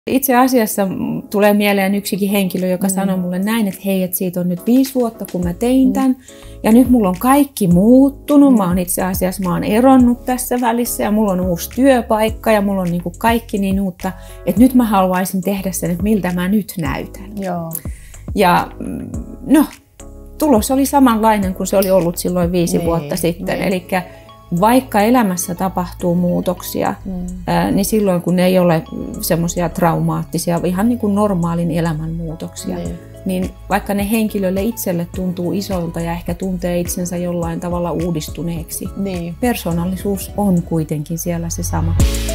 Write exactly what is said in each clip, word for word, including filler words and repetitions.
Itse asiassa tulee mieleen yksikin henkilö, joka mm. sanoi mulle näin, että hei, että siitä on nyt viisi vuotta, kun mä tein tämän. Mm. Ja nyt mulla on kaikki muuttunut. Mm. Mä oon itse asiassa mä oon eronnut tässä välissä ja mulla on uusi työpaikka ja mulla on niin kuin kaikki niin uutta. Että nyt mä haluaisin tehdä sen, että miltä mä nyt näytän. Joo. Ja no, tulos oli samanlainen kuin se oli ollut silloin viisi niin, vuotta sitten. Niin. Elikkä vaikka elämässä tapahtuu muutoksia, mm. ää, niin silloin kun ne ei ole semmoisia traumaattisia, ihan niin kuin normaalin elämän muutoksia, niin. niin vaikka ne henkilölle itselle tuntuu isolta ja ehkä tuntee itsensä jollain tavalla uudistuneeksi, niin. persoonallisuus on kuitenkin siellä se sama.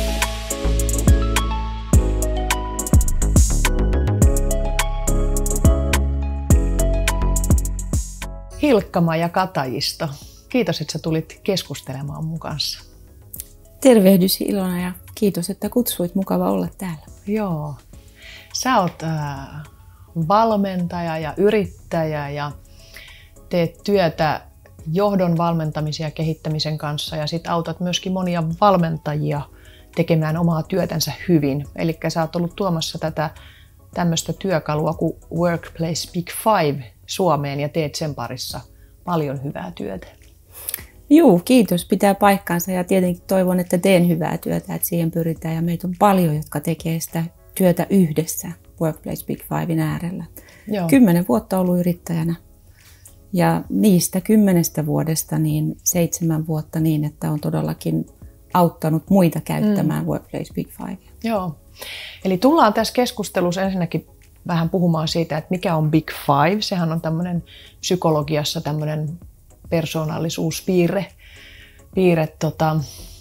Hilkka-Maija Katajisto. Kiitos, että sä tulit keskustelemaan mun kanssa. Tervehdys Ilona ja kiitos, että kutsuit. Mukava olla täällä. Joo. Sä oot äh, valmentaja ja yrittäjä ja teet työtä johdon valmentamisen ja kehittämisen kanssa ja sit autat myöskin monia valmentajia tekemään omaa työtänsä hyvin. Eli sä oot ollut tuomassa tätä tämmöistä työkalua kuin Workplace Big Five Suomeen ja teet sen parissa paljon hyvää työtä. Juu, kiitos. Pitää paikkansa ja tietenkin toivon, että teen hyvää työtä, että siihen pyritään. Ja meitä on paljon, jotka tekee sitä työtä yhdessä Workplace Big Fiven äärellä. Joo. Kymmenen vuotta ollut yrittäjänä ja niistä kymmenestä vuodesta niin seitsemän vuotta niin, että on todellakin auttanut muita käyttämään mm. Workplace Big Five. Joo. Eli tullaan tässä keskustelussa ensinnäkin vähän puhumaan siitä, että mikä on Big Five. Sehän on tämmöinen psykologiassa tämmöinen persoonallisuuspiirre, piirre, tota,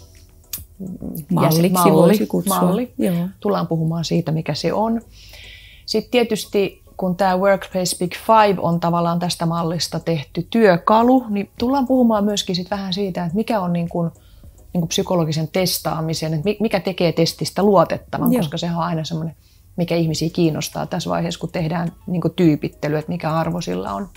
malliksi malli, voisi kutsua. Malli. Joo. Tullaan puhumaan siitä, mikä se on. Sitten tietysti, kun tämä Workplace Big Five on tavallaan tästä mallista tehty työkalu, niin tullaan puhumaan myöskin sit vähän siitä, että mikä on niin kuin, niin kuin psykologisen testaamisen, että mikä tekee testistä luotettavan, Joo. koska sehän on aina semmoinen, mikä ihmisiä kiinnostaa tässä vaiheessa, kun tehdään niin kuin tyypittely, että mikä arvo sillä on.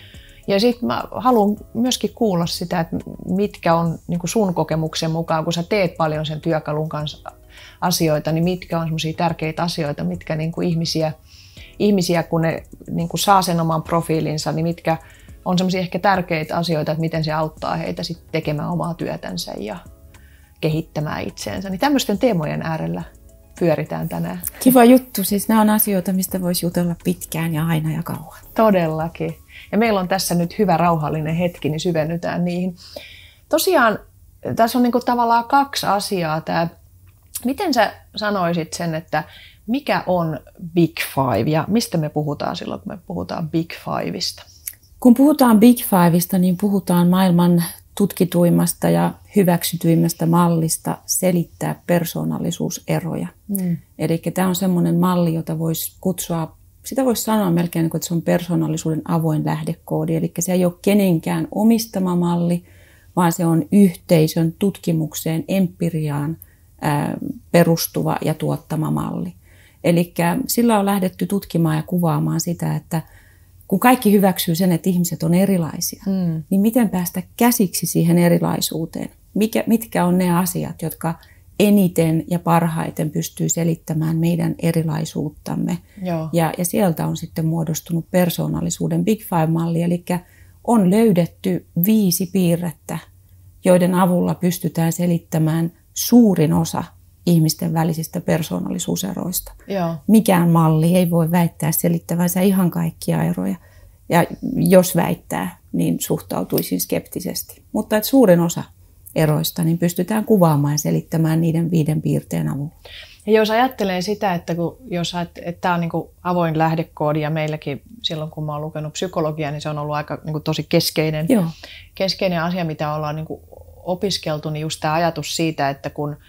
Ja sitten mä haluan myöskin kuulla sitä, että mitkä on niin kuin sun kokemuksen mukaan, kun sä teet paljon sen työkalun kanssa asioita, niin mitkä on semmoisia tärkeitä asioita, mitkä niin kuin ihmisiä, ihmisiä, kun ne niin kuin saa sen oman profiilinsa, niin mitkä on semmoisia ehkä tärkeitä asioita, että miten se auttaa heitä sitten tekemään omaa työtänsä ja kehittämään itseensä. Niin tämmöisten teemojen äärellä pyöritään tänään. Kiva juttu. Siis nämä on asioita, mistä voisi jutella pitkään ja aina ja kauan. Todellakin. Ja meillä on tässä nyt hyvä rauhallinen hetki, niin syvennytään niihin. Tosiaan tässä on niinku tavallaan kaksi asiaa. Tää, miten sä sanoisit sen, että mikä on Big Five ja mistä me puhutaan silloin, kun me puhutaan Big Fiveista? Kun puhutaan Big Fiveista, niin puhutaan maailman tutkituimmasta ja hyväksytyimmästä mallista selittää persoonallisuuseroja. Mm. Eli tämä on semmoinen malli, jota voisi kutsua, sitä voisi sanoa melkein, että se on persoonallisuuden avoin lähdekoodi. Eli se ei ole kenenkään omistama malli, vaan se on yhteisön tutkimukseen, empiriaan ää, perustuva ja tuottama malli. Eli sillä on lähdetty tutkimaan ja kuvaamaan sitä, että kun kaikki hyväksyy sen, että ihmiset on erilaisia, mm. niin miten päästä käsiksi siihen erilaisuuteen? Mikä, mitkä on ne asiat, jotka eniten ja parhaiten pystyy selittämään meidän erilaisuuttamme? Ja, ja sieltä on sitten muodostunut persoonallisuuden Big Five-malli, eli on löydetty viisi piirrettä, joiden avulla pystytään selittämään suurin osa ihmisten välisistä persoonallisuuseroista. Joo. Mikään malli ei voi väittää selittävänsä ihan kaikkia eroja. Ja jos väittää, niin suhtautuisin skeptisesti. Mutta että suurin osa eroista niin pystytään kuvaamaan ja selittämään niiden viiden piirteen avulla. Ja jos ajattelee sitä, että, kun, jos, että tämä on niin kuin avoin lähdekoodi ja meilläkin silloin, kun mä oon lukenut psykologiaa, niin se on ollut aika niin kuin tosi keskeinen, Joo. keskeinen asia, mitä ollaan niin kuin opiskeltu, niin just tämä ajatus siitä, että kun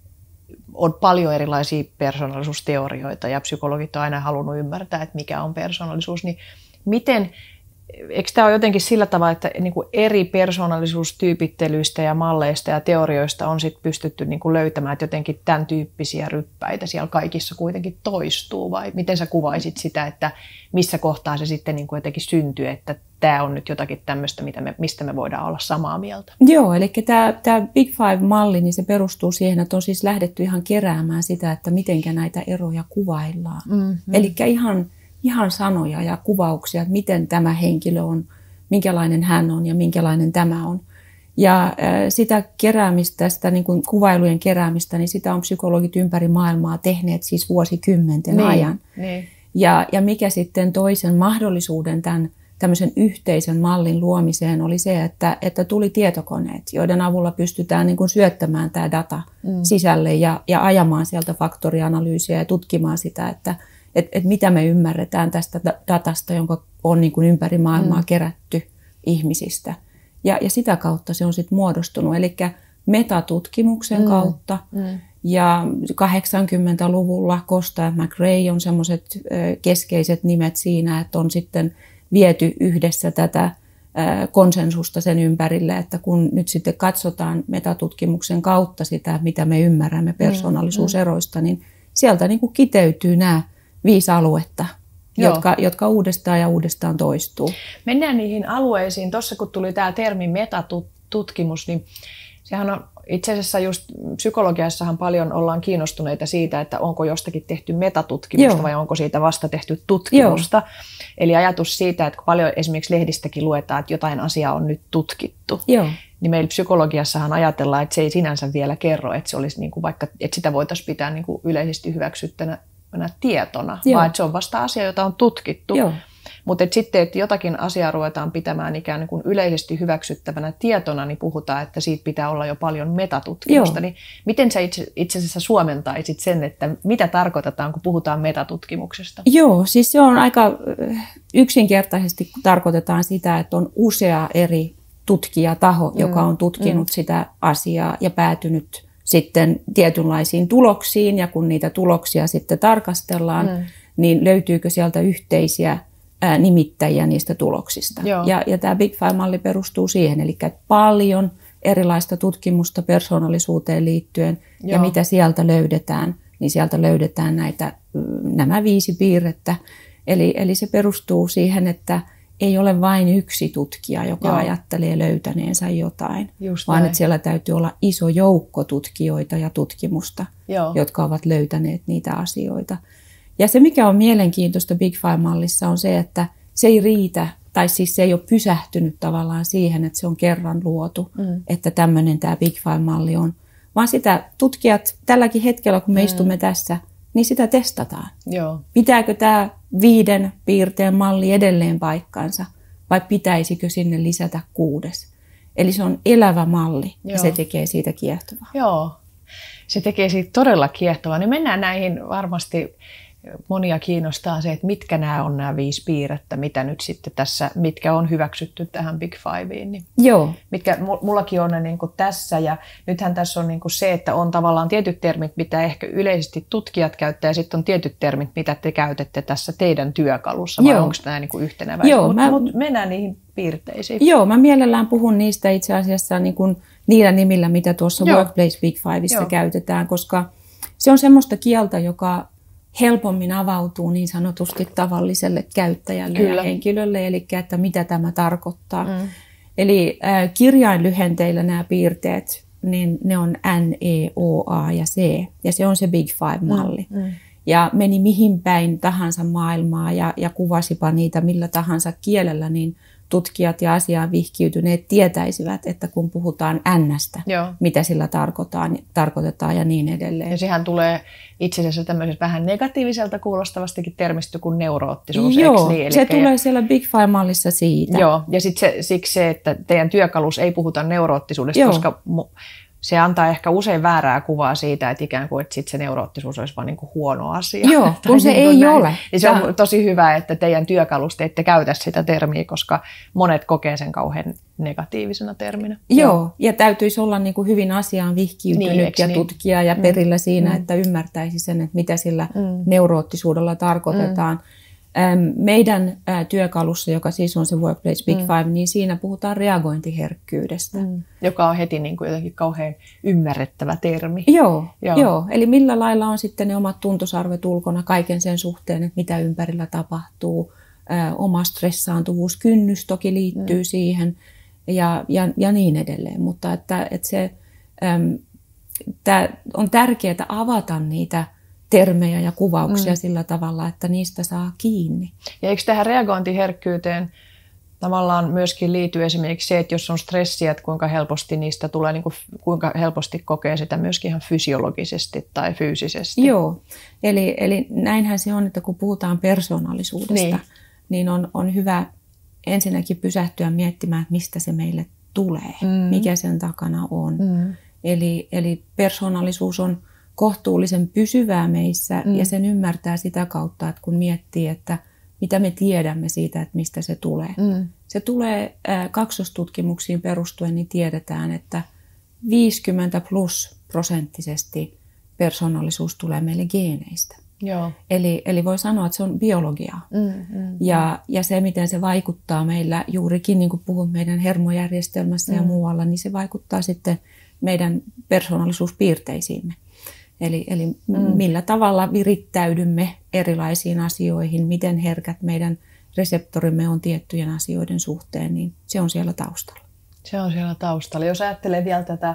on paljon erilaisia persoonallisuusteorioita ja psykologit on aina halunnut ymmärtää, että mikä on persoonallisuus, niin miten eikö tämä ole jotenkin sillä tavalla, että niin kuin eri persoonallisuustyypittelyistä ja malleista ja teorioista on sit pystytty niin kuin löytämään, että jotenkin tämän tyyppisiä ryppäitä siellä kaikissa kuitenkin toistuu, vai miten sä kuvaisit sitä, että missä kohtaa se sitten niin kuin jotenkin syntyy, että tämä on nyt jotakin tämmöistä, mitä me, mistä me voidaan olla samaa mieltä? Joo, eli tämä, tämä Big Five-malli, niin se perustuu siihen, että on siis lähdetty ihan keräämään sitä, että mitenkä näitä eroja kuvaillaan. Mm-hmm. Eli ihan Ihan sanoja ja kuvauksia, että miten tämä henkilö on, minkälainen hän on ja minkälainen tämä on. Ja sitä keräämistä, sitä niin kuin kuvailujen keräämistä, niin sitä on psykologit ympäri maailmaa tehneet siis vuosikymmenten niin, ajan. Niin. Ja, ja mikä sitten toisen mahdollisuuden tämän tämmöisen yhteisen mallin luomiseen oli se, että, että tuli tietokoneet, joiden avulla pystytään niin kuin syöttämään tämä data mm. sisälle ja, ja ajamaan sieltä faktorianalyysiä ja tutkimaan sitä, että Että et mitä me ymmärretään tästä datasta, jonka on niin kuin ympäri maailmaa mm. kerätty ihmisistä. Ja, ja sitä kautta se on sitten muodostunut. Eli metatutkimuksen mm. kautta. Mm. Ja kahdeksankymmentäluvulla Costa ja McRae on semmoiset keskeiset nimet siinä, että on sitten viety yhdessä tätä konsensusta sen ympärille, että kun nyt sitten katsotaan metatutkimuksen kautta sitä, mitä me ymmärrämme persoonallisuuseroista, niin sieltä niin kuin kiteytyy nämä viisi aluetta, jotka, jotka uudestaan ja uudestaan toistuu. Mennään niihin alueisiin. Tuossa kun tuli tämä termi metatutkimus, niin sehän on itse asiassa just psykologiassahan paljon ollaan kiinnostuneita siitä, että onko jostakin tehty metatutkimusta Joo. vai onko siitä vasta tehty tutkimusta. Joo. Eli ajatus siitä, että kun paljon esimerkiksi lehdistäkin luetaan, että jotain asiaa on nyt tutkittu, Joo. niin meillä psykologiassahan ajatellaan, että se ei sinänsä vielä kerro, että, se olisi niin kuin vaikka, että sitä voitaisiin pitää niin kuin yleisesti hyväksyttänä tietona, Joo. vaan että se on vasta asia, jota on tutkittu. Mutta et sitten, että jotakin asiaa ruvetaan pitämään ikään kuin yleisesti hyväksyttävänä tietona, niin puhutaan, että siitä pitää olla jo paljon metatutkimusta. Niin miten sä itse, itse asiassa suomentaisit sen, että mitä tarkoitetaan, kun puhutaan metatutkimuksesta? Joo, siis se on aika yksinkertaisesti tarkoitetaan sitä, että on usea eri tutkijataho, mm. joka on tutkinut mm. sitä asiaa ja päätynyt sitten tietynlaisiin tuloksiin, ja kun niitä tuloksia sitten tarkastellaan, mm. niin löytyykö sieltä yhteisiä ää, nimittäjiä niistä tuloksista. Ja, ja tämä Big Five-malli perustuu siihen, eli paljon erilaista tutkimusta persoonallisuuteen liittyen, Joo. ja mitä sieltä löydetään, niin sieltä löydetään näitä, nämä viisi piirrettä. Eli, eli se perustuu siihen, että ei ole vain yksi tutkija, joka Joo. ajattelee löytäneensä jotain, Just vaan näin. Että siellä täytyy olla iso joukko tutkijoita ja tutkimusta, Joo. jotka ovat löytäneet niitä asioita. Ja se, mikä on mielenkiintoista Big Five-mallissa, on se, että se ei riitä, tai siis se ei ole pysähtynyt tavallaan siihen, että se on kerran luotu, mm. että tämmöinen tämä Big Five-malli on, vaan sitä tutkijat tälläkin hetkellä, kun me mm. istumme tässä, niin sitä testataan. Joo. Pitääkö tämä viiden piirteen malli edelleen paikkansa vai pitäisikö sinne lisätä kuudes? Eli se on elävä malli Joo. ja se tekee siitä kiehtovaa. Joo, se tekee siitä todella kiehtovaa. Niin mennään näihin varmasti. Monia kiinnostaa se, että mitkä nämä on nämä viisi piirrettä, mitä nyt sitten tässä, mitkä on hyväksytty tähän Big Fiveen. Niin Joo. Mitkä mullakin on ne niin kuin tässä, ja nythän tässä on niin kuin se, että on tavallaan tietyt termit, mitä ehkä yleisesti tutkijat käyttää, ja sitten on tietyt termit, mitä te käytätte tässä teidän työkalussa, vai Joo. onko nämä niin kuin yhteneväisiä? Mutta mä... mut mennään niihin piirteisiin. Joo, mä mielellään puhun niistä itse asiassa niin kuin niillä nimillä, mitä tuossa Joo. Workplace Big Fiveissa käytetään, koska se on semmoista kieltä, joka helpommin avautuu niin sanotusti tavalliselle käyttäjälle Kyllä. ja henkilölle, eli että mitä tämä tarkoittaa. Mm. Eli äh, kirjainlyhenteillä nämä piirteet, niin ne on N, E, O, A ja C, ja se on se Big Five-malli. Mm. Mm. Ja meni mihin päin tahansa maailmaa ja, ja kuvasipa niitä millä tahansa kielellä, niin tutkijat ja asiaan vihkiytyneet tietäisivät, että kun puhutaan N:stä, Joo. mitä sillä tarkoitetaan, tarkoitetaan ja niin edelleen. Ja sehän tulee itse asiassa tämmöisestä vähän negatiiviselta kuulostavastakin termistä kuin neuroottisuus. Joo, niin? se tulee siellä Big Five-mallissa siitä. Joo, ja sitten se, siksi se, että teidän työkalussa ei puhuta neuroottisuudesta, Joo. koska se antaa ehkä usein väärää kuvaa siitä, että ikään kuin että sit se neuroottisuus olisi vain niin kuin huono asia. Joo, kun se niin ei näin. ole. Ja se on tosi hyvä, että teidän työkalusta ette käytä sitä termiä, koska monet kokee sen kauhean negatiivisena terminä. Joo, Joo. ja täytyisi olla niin kuin hyvin asiaan vihkiytynyt niin, ja niin? tutkija ja perillä mm. siinä, mm. että ymmärtäisi sen, että mitä sillä mm. neuroottisuudella tarkoitetaan. Meidän työkalussa, joka siis on se Workplace Big Five, mm. niin siinä puhutaan reagointiherkkyydestä. Mm. Joka on heti niin kuin jotenkin kauhean ymmärrettävä termi. Joo, joo. joo, eli millä lailla on sitten ne omat tuntosarvet ulkona kaiken sen suhteen, että mitä ympärillä tapahtuu. Ö, oma stressaantuvuuskynnys toki liittyy mm. siihen ja, ja, ja niin edelleen. Mutta että, että se, äm, tää on tärkeää avata niitä termejä ja kuvauksia mm. sillä tavalla, että niistä saa kiinni. Ja eikö tähän reagointiherkkyyteen tavallaan myöskin liity esimerkiksi se, että jos on stressiä, että kuinka helposti niistä tulee, niin kuin, kuinka helposti kokee sitä myöskin ihan fysiologisesti tai fyysisesti? Joo, eli, eli näinhän se on, että kun puhutaan persoonallisuudesta, niin, niin on, on hyvä ensinnäkin pysähtyä miettimään, että mistä se meille tulee, mm. mikä sen takana on. Mm. Eli, eli persoonallisuus on kohtuullisen pysyvää meissä mm. ja sen ymmärtää sitä kautta, että kun miettii, että mitä me tiedämme siitä, että mistä se tulee. Mm. Se tulee äh, kaksostutkimuksiin perustuen, niin tiedetään, että viisikymmentä plus prosenttisesti persoonallisuus tulee meille geeneistä. Joo. Eli, eli voi sanoa, että se on biologiaa. Mm, mm, ja, ja se, miten se vaikuttaa meillä juurikin, niin kuin puhut meidän hermojärjestelmässä mm. ja muualla, niin se vaikuttaa sitten meidän persoonallisuuspiirteisiimme. Eli, eli mm. millä tavalla virittäydymme erilaisiin asioihin, miten herkät meidän reseptorimme on tiettyjen asioiden suhteen, niin se on siellä taustalla. Se on siellä taustalla. Jos ajattelee vielä tätä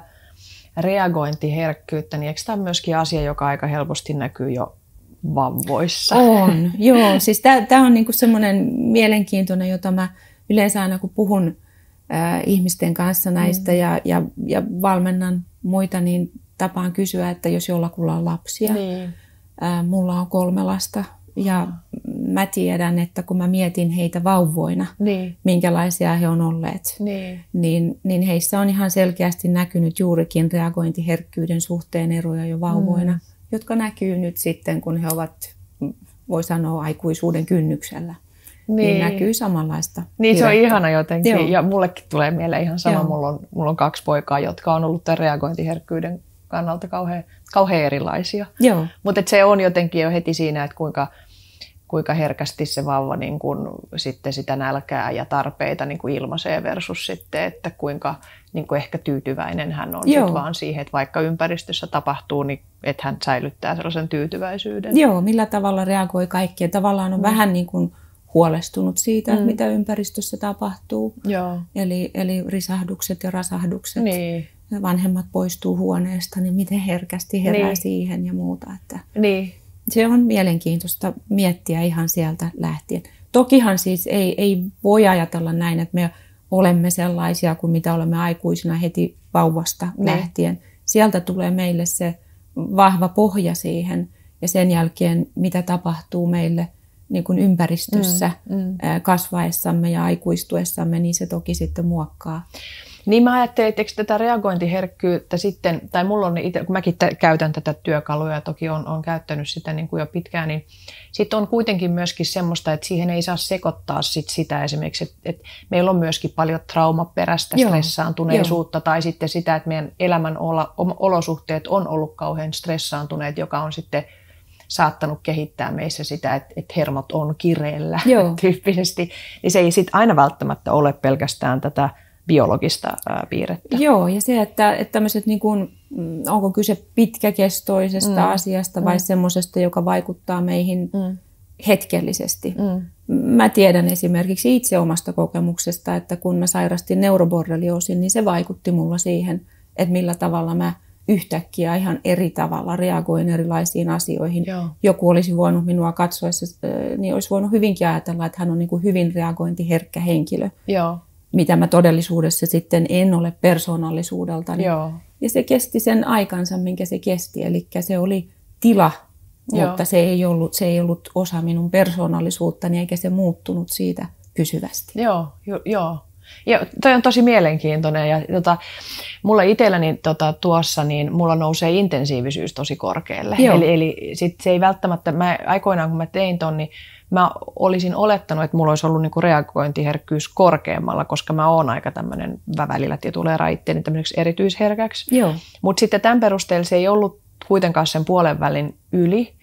reagointiherkkyyttä, niin eikö tämä ole myöskin asia, joka aika helposti näkyy jo vauvoissa? On, joo. Siis tämä on niinku semmoinen mielenkiintoinen, jota mä yleensä aina kun puhun äh, ihmisten kanssa näistä mm. ja, ja, ja valmennan muita, niin tapaan kysyä, että jos jollakulla on lapsia, niin. ää, mulla on kolme lasta ja mä tiedän, että kun mä mietin heitä vauvoina, niin. minkälaisia he on olleet, niin. Niin, niin heissä on ihan selkeästi näkynyt juurikin reagointiherkkyyden suhteen eroja jo vauvoina, mm. jotka näkyy nyt sitten, kun he ovat, voi sanoa, aikuisuuden kynnyksellä. Niin. niin näkyy samanlaista. Niin se on ihana jotenkin. Joo. Ja mullekin tulee mieleen ihan sama. Mulla on, mulla on kaksi poikaa, jotka on ollut tämän reagointiherkkyyden kannalta kauhean, kauhean erilaisia. Mutta se on jotenkin jo heti siinä, että kuinka, kuinka herkästi se vauva niin kun, sitten sitä nälkää ja tarpeita niin kun ilmaisee versus sitten, että kuinka niin kun ehkä tyytyväinen hän on sit vaan siihen, että vaikka ympäristössä tapahtuu, niin että hän säilyttää sellaisen tyytyväisyyden. Joo, millä tavalla reagoi kaikkeen. Tavallaan on mm. vähän niin kuin huolestunut siitä, mm. mitä ympäristössä tapahtuu. Joo. Eli, eli risahdukset ja rasahdukset. Niin. Vanhemmat poistuu huoneesta, niin miten herkästi herää niin. siihen ja muuta. Että niin. Se on mielenkiintoista miettiä ihan sieltä lähtien. Tokihan siis ei, ei voi ajatella näin, että me olemme sellaisia kuin mitä olemme aikuisina heti vauvasta niin. lähtien. Sieltä tulee meille se vahva pohja siihen ja sen jälkeen mitä tapahtuu meille niin kuin ympäristössä mm, mm. kasvaessamme ja aikuistuessamme, niin se toki sitten muokkaa. Niin mä ajattelin, että eikö tätä reagointiherkkyyttä sitten, tai mulla on itse, kun mäkin t- käytän tätä työkalua ja toki on, on käyttänyt sitä niin kuin jo pitkään, niin sitten on kuitenkin myöskin semmoista, että siihen ei saa sekoittaa sit sitä esimerkiksi, että, että meillä on myöskin paljon traumaperäistä Joo. stressaantuneisuutta Joo. tai sitten sitä, että meidän elämän olosuhteet on ollut kauhean stressaantuneet, joka on sitten saattanut kehittää meissä sitä, että, että hermot on kireellä Joo. tyyppisesti, niin se ei sitten aina välttämättä ole pelkästään tätä biologista ää, piirrettä. Joo, ja se, että, että tämmöiset, niin kuin, onko kyse pitkäkestoisesta mm. asiasta vai mm. semmoisesta, joka vaikuttaa meihin mm. hetkellisesti. Mm. Mä tiedän esimerkiksi itse omasta kokemuksesta, että kun mä sairastin neuroborrelioosin, niin se vaikutti mulla siihen, että millä tavalla mä yhtäkkiä ihan eri tavalla reagoin erilaisiin asioihin. Joo. Joku olisi voinut minua katsoessa, niin olisi voinut hyvinkin ajatella, että hän on niin kuin hyvin reagointiherkkä henkilö. Joo. Mitä mä todellisuudessa sitten en ole persoonallisuudeltani. Joo. Ja se kesti sen aikansa, minkä se kesti. Eli se oli tila, Joo. mutta se ei, ollut, se ei ollut osa minun persoonallisuuttani, eikä se muuttunut siitä pysyvästi. Joo, jo, joo. Ja toi on tosi mielenkiintoinen. Ja, tota, mulla itselläni tota, tuossa, niin mulla nousee intensiivisyys tosi korkealle. Joo. Eli, eli sit se ei välttämättä, mä, aikoinaan kun mä tein ton, niin mä olisin olettanut, että mulla olisi ollut niinku reagointiherkkyys korkeammalla, koska mä oon aika tämmöinen välillä tulee itteeni tämmöiseksi erityisherkäksi. Mutta sitten tämän perusteella se ei ollut kuitenkaan sen puolen välin yli.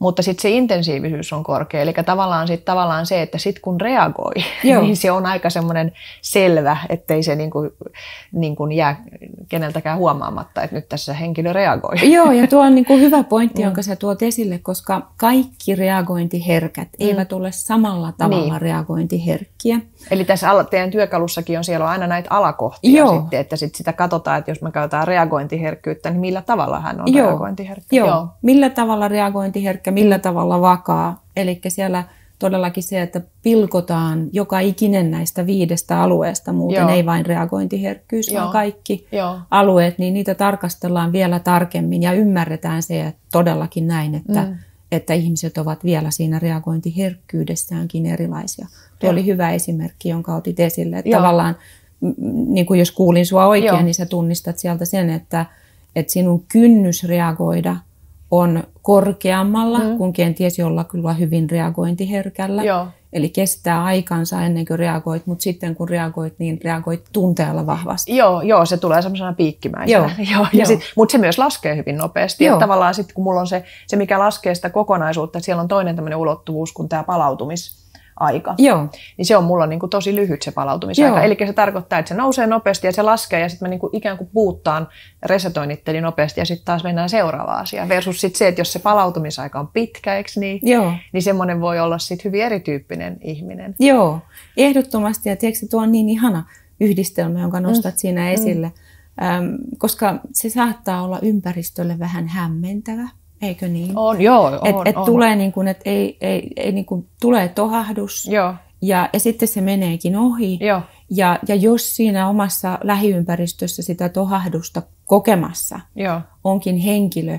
mutta sitten se intensiivisyys on korkea. Eli tavallaan, sit, tavallaan se, että sitten kun reagoi, niin se on aika semmoinen selvä, ettei se niinku, niinku jää keneltäkään huomaamatta, että nyt tässä henkilö reagoi. Joo, ja tuo on niinku hyvä pointti, jonka sä tuot esille, koska kaikki reagointiherkät mm. eivät ole samalla tavalla niin. reagointiherkkiä. Eli tässä teidän työkalussakin on siellä on aina näitä alakohtia Joo. sitten, että sit sitä katsotaan, että jos me käytetään reagointiherkkyyttä, niin millä tavalla hän on Joo. reagointiherkkä. Joo. Joo, millä tavalla reagointiherkkä, millä mm. tavalla vakaa. Eli siellä todellakin se, että pilkotaan joka ikinen näistä viidestä alueesta, muuten Joo. ei vain reagointiherkkyys, Joo. vaan kaikki Joo. alueet, niin niitä tarkastellaan vielä tarkemmin ja ymmärretään se, että todellakin näin, että, mm. että ihmiset ovat vielä siinä reagointiherkkyydessäänkin erilaisia. Tuo Joo. oli hyvä esimerkki, jonka otit esille, että Joo. tavallaan, niin kuin jos kuulin sua oikein, Joo. niin sä tunnistat sieltä sen, että, että sinun kynnys reagoida on korkeammalla, mm. kun kenties jolla kyllä hyvin reagointiherkällä. Joo. Eli kestää aikansa ennen kuin reagoit, mutta sitten kun reagoit, niin reagoit tunteella vahvasti. Joo, joo se tulee semmoisena piikkimäisenä. Joo, joo, ja sit, mutta se myös laskee hyvin nopeasti. Että tavallaan sitten kun mulla on se, se, mikä laskee sitä kokonaisuutta, että siellä on toinen tämmöinen ulottuvuus kuin tämä palautumis. Aika. Joo. Niin se on mulla niin kuin tosi lyhyt se palautumisaika. Joo. Eli se tarkoittaa, että se nousee nopeasti ja se laskee ja sitten mä niin kuin ikään kuin puuttaan, resetoin itteni nopeasti ja sitten taas mennään seuraavaan asiaan. Versus sitten se, että jos se palautumisaika on pitkä, eikö niin, Joo. niin semmoinen voi olla sitten hyvin erityyppinen ihminen. Joo, ehdottomasti. Ja tiedätkö, tuo on niin ihana yhdistelmä, jonka nostat mm. siinä esille, mm. ähm, koska se saattaa olla ympäristölle vähän hämmentävä. Eikö niin? On, joo, on. Et, et on. Tulee niin kuin, että ei, ei, ei niin kuin, tulee tohahdus joo. Ja, ja sitten se meneekin ohi. Joo. Ja, ja jos siinä omassa lähiympäristössä sitä tohahdusta kokemassa joo. onkin henkilö,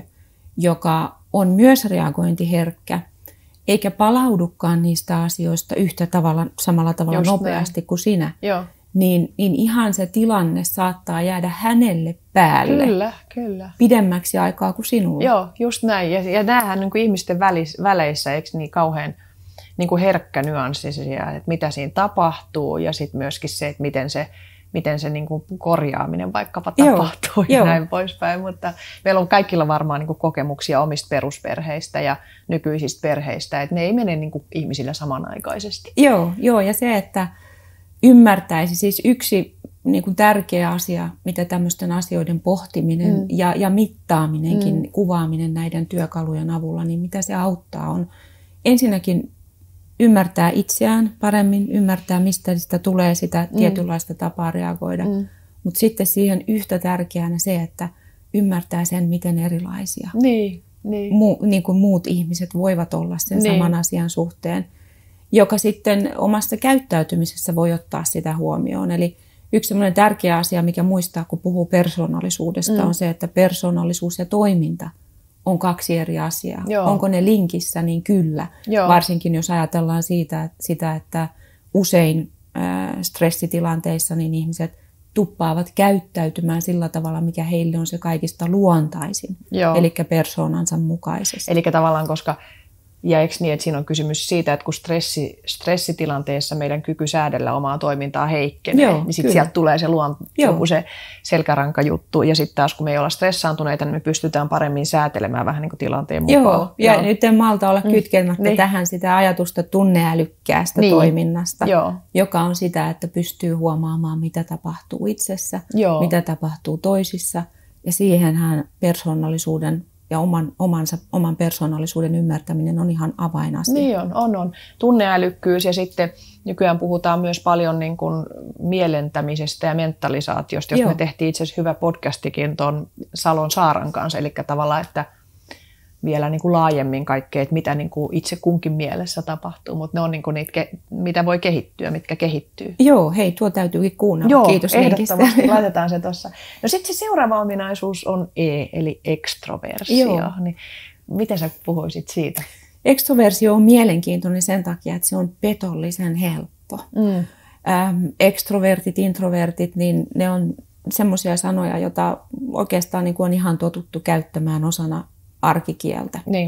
joka on myös reagointiherkkä, eikä palaudukaan niistä asioista yhtä tavalla, samalla tavalla Just nopeasti näin. Kuin sinä, joo. Niin, niin ihan se tilanne saattaa jäädä hänelle päälle kyllä, kyllä. pidemmäksi aikaa kuin sinulle. Joo, just näin. Ja, ja näähän niin kuin ihmisten välis, väleissä, eikö niin kauhean niin kuin herkkä nyanssisia, että mitä siinä tapahtuu ja sitten myöskin se, että miten se, miten se niin kuin korjaaminen vaikkapa tapahtuu joo, ja joo. näin poispäin. Mutta meillä on kaikilla varmaan niin kuin kokemuksia omista perusperheistä ja nykyisistä perheistä, että ne ei mene niin kuin ihmisillä samanaikaisesti. Joo, joo, ja se, että ymmärtäisi. Siis yksi niin kuin tärkeä asia, mitä tämmöisten asioiden pohtiminen mm. ja, ja mittaaminenkin, mm. kuvaaminen näiden työkalujen avulla, niin mitä se auttaa on ensinnäkin ymmärtää itseään paremmin, ymmärtää mistä sitä tulee sitä mm. tietynlaista tapaa reagoida. Mm. Mutta sitten siihen yhtä tärkeänä se, että ymmärtää sen, miten erilaisia niin, niin. Mu, niin kuin muut ihmiset voivat olla sen niin. saman asian suhteen, joka sitten omassa käyttäytymisessä voi ottaa sitä huomioon. Eli yksi sellainen tärkeä asia, mikä muistaa, kun puhuu persoonallisuudesta, mm. on se, että persoonallisuus ja toiminta on kaksi eri asiaa. Joo. Onko ne linkissä, niin kyllä. Joo. Varsinkin jos ajatellaan siitä, sitä, että usein äh, stressitilanteissa niin ihmiset tuppaavat käyttäytymään sillä tavalla, mikä heille on se kaikista luontaisin. Eli persoonansa mukaisesti. Eli tavallaan, koska ja eikö niin, että siinä on kysymys siitä, että kun stressi, stressitilanteessa meidän kyky säädellä omaa toimintaa heikkenee, Joo, niin sitten sieltä tulee se, luon, se selkärankajuttu. Ja sitten taas kun me ei olla stressaantuneita, niin me pystytään paremmin säätelemään vähän niin kuin tilanteen mukaan. Joo, ja Joo. nyt en malta olla kytkemättä mm, tähän sitä ajatusta tunneälykkäästä niin. toiminnasta, Joo. joka on sitä, että pystyy huomaamaan, mitä tapahtuu itsessä, Joo. mitä tapahtuu toisissa. Ja siihenhän persoonallisuuden ja oman, omansa, oman persoonallisuuden ymmärtäminen on ihan avainasia. Niin on, on, on. Tunneälykkyys ja sitten nykyään puhutaan myös paljon niin kuin mielentämisestä ja mentalisaatiosta, jos Joo. me tehtiin itse asiassa hyvä podcastikin tuon Salon Saaran kanssa, eli tavallaan, että vielä niin kuin laajemmin kaikkea, että mitä niin kuin itse kunkin mielessä tapahtuu, mutta ne on niin kuin niitä, mitä voi kehittyä, mitkä kehittyy. Joo, hei, tuo täytyykin kuunnella. Joo, kiitos ehdottomasti, laitetaan se tuossa. No sitten se seuraava ominaisuus on E, eli ekstroversio. Joo. Niin miten sä puhuisit siitä? Ekstroversio on mielenkiintoinen sen takia, että se on petollisen helppo. Mm. Ähm, ekstrovertit, introvertit, niin ne on semmoisia sanoja, joita oikeastaan niin kuin on ihan totuttu käyttämään osana arkikieltä. Niin.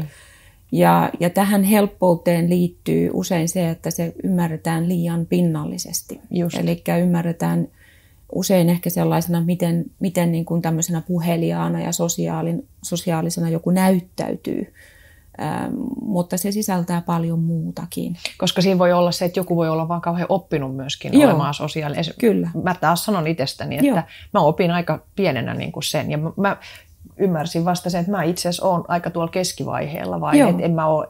Ja, ja tähän helppouteen liittyy usein se, että se ymmärretään liian pinnallisesti. Eli ymmärretään usein ehkä sellaisena, miten, miten niin kuin tämmöisenä puheliaana ja sosiaalin, sosiaalisena joku näyttäytyy. Ähm, mutta se sisältää paljon muutakin. Koska siinä voi olla se, että joku voi olla vaan kauhean oppinut myöskin Joo. olemaan sosiaalinen. Kyllä. Mä taas sanon itsestäni, että Joo. mä opin aika pienenä niin kuin sen. Ja mä ymmärsin vasta sen, että mä itse asiassa oon aika tuolla keskivaiheella vai että en mä ole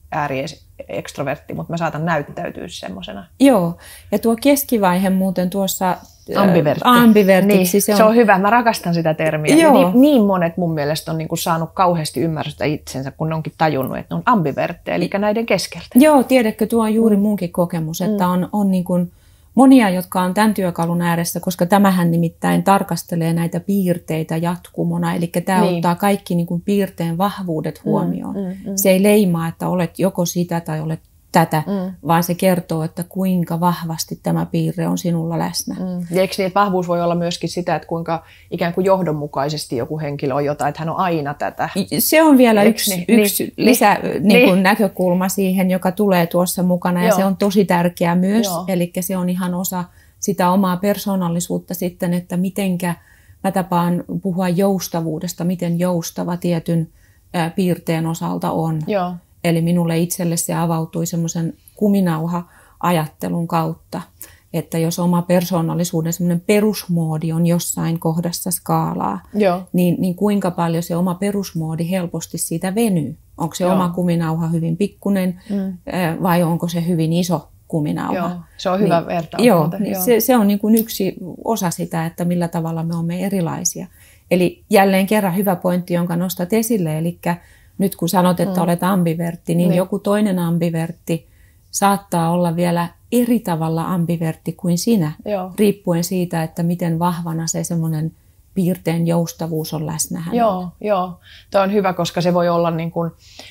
ääri-ekstrovertti, mutta mä saatan näyttäytyä semmoisena. Joo, ja tuo keskivaihe muuten tuossa Ambivertti. ambivertiksi. Niin, se, on... se on hyvä, mä rakastan sitä termiä. Niin, niin monet mun mielestä on niinku saanut kauheasti ymmärrystä itsensä, kun ne onkin tajunnut, että ne on ambiverttejä, eli näiden keskeltä. Joo, tiedätkö, tuo on juuri munkin kokemus, että on, on niin kuin monia, jotka on tämän työkalun ääressä, koska tämähän nimittäin tarkastelee näitä piirteitä jatkumona, eli tämä niin. ottaa kaikki niin kuin piirteen vahvuudet huomioon. Mm, mm, mm. Se ei leimaa, että olet joko sitä tai olet tätä, mm. vaan se kertoo, että kuinka vahvasti tämä piirre on sinulla läsnä. Mm. Ja eikö niin, että vahvuus voi olla myöskin sitä, että kuinka ikään kuin johdonmukaisesti joku henkilö on jotain, että hän on aina tätä? Se on vielä eikö yksi, niin? yksi niin. lisä niin. Niin kuin näkökulma siihen, joka tulee tuossa mukana, ja Joo. se on tosi tärkeä myös. Joo. Eli se on ihan osa sitä omaa persoonallisuutta sitten, että mitenkä mä tapaan puhua joustavuudesta, miten joustava tietyn ää, piirteen osalta on. Joo. Eli minulle itselle se avautui semmoisen kuminauha-ajattelun kautta, että jos oma persoonallisuuden semmoinen perusmoodi on jossain kohdassa skaalaa, niin, niin kuinka paljon se oma perusmoodi helposti siitä venyy. Onko se Joo. oma kuminauha hyvin pikkunen mm. vai onko se hyvin iso kuminauha? Joo, se on hyvä niin, vertaus. Joo, niin joo. Se, se on niin kuin yksi osa sitä, että millä tavalla me olemme erilaisia. Eli jälleen kerran hyvä pointti, jonka nostat esille, eli nyt kun sanot, että mm. olet ambivertti, niin, niin joku toinen ambivertti saattaa olla vielä eri tavalla ambivertti kuin sinä, Joo. riippuen siitä, että miten vahvana se semmoinen piirteen joustavuus on läsnä hänellä. Joo, joo. Tämä on hyvä, koska se voi olla niin kuin,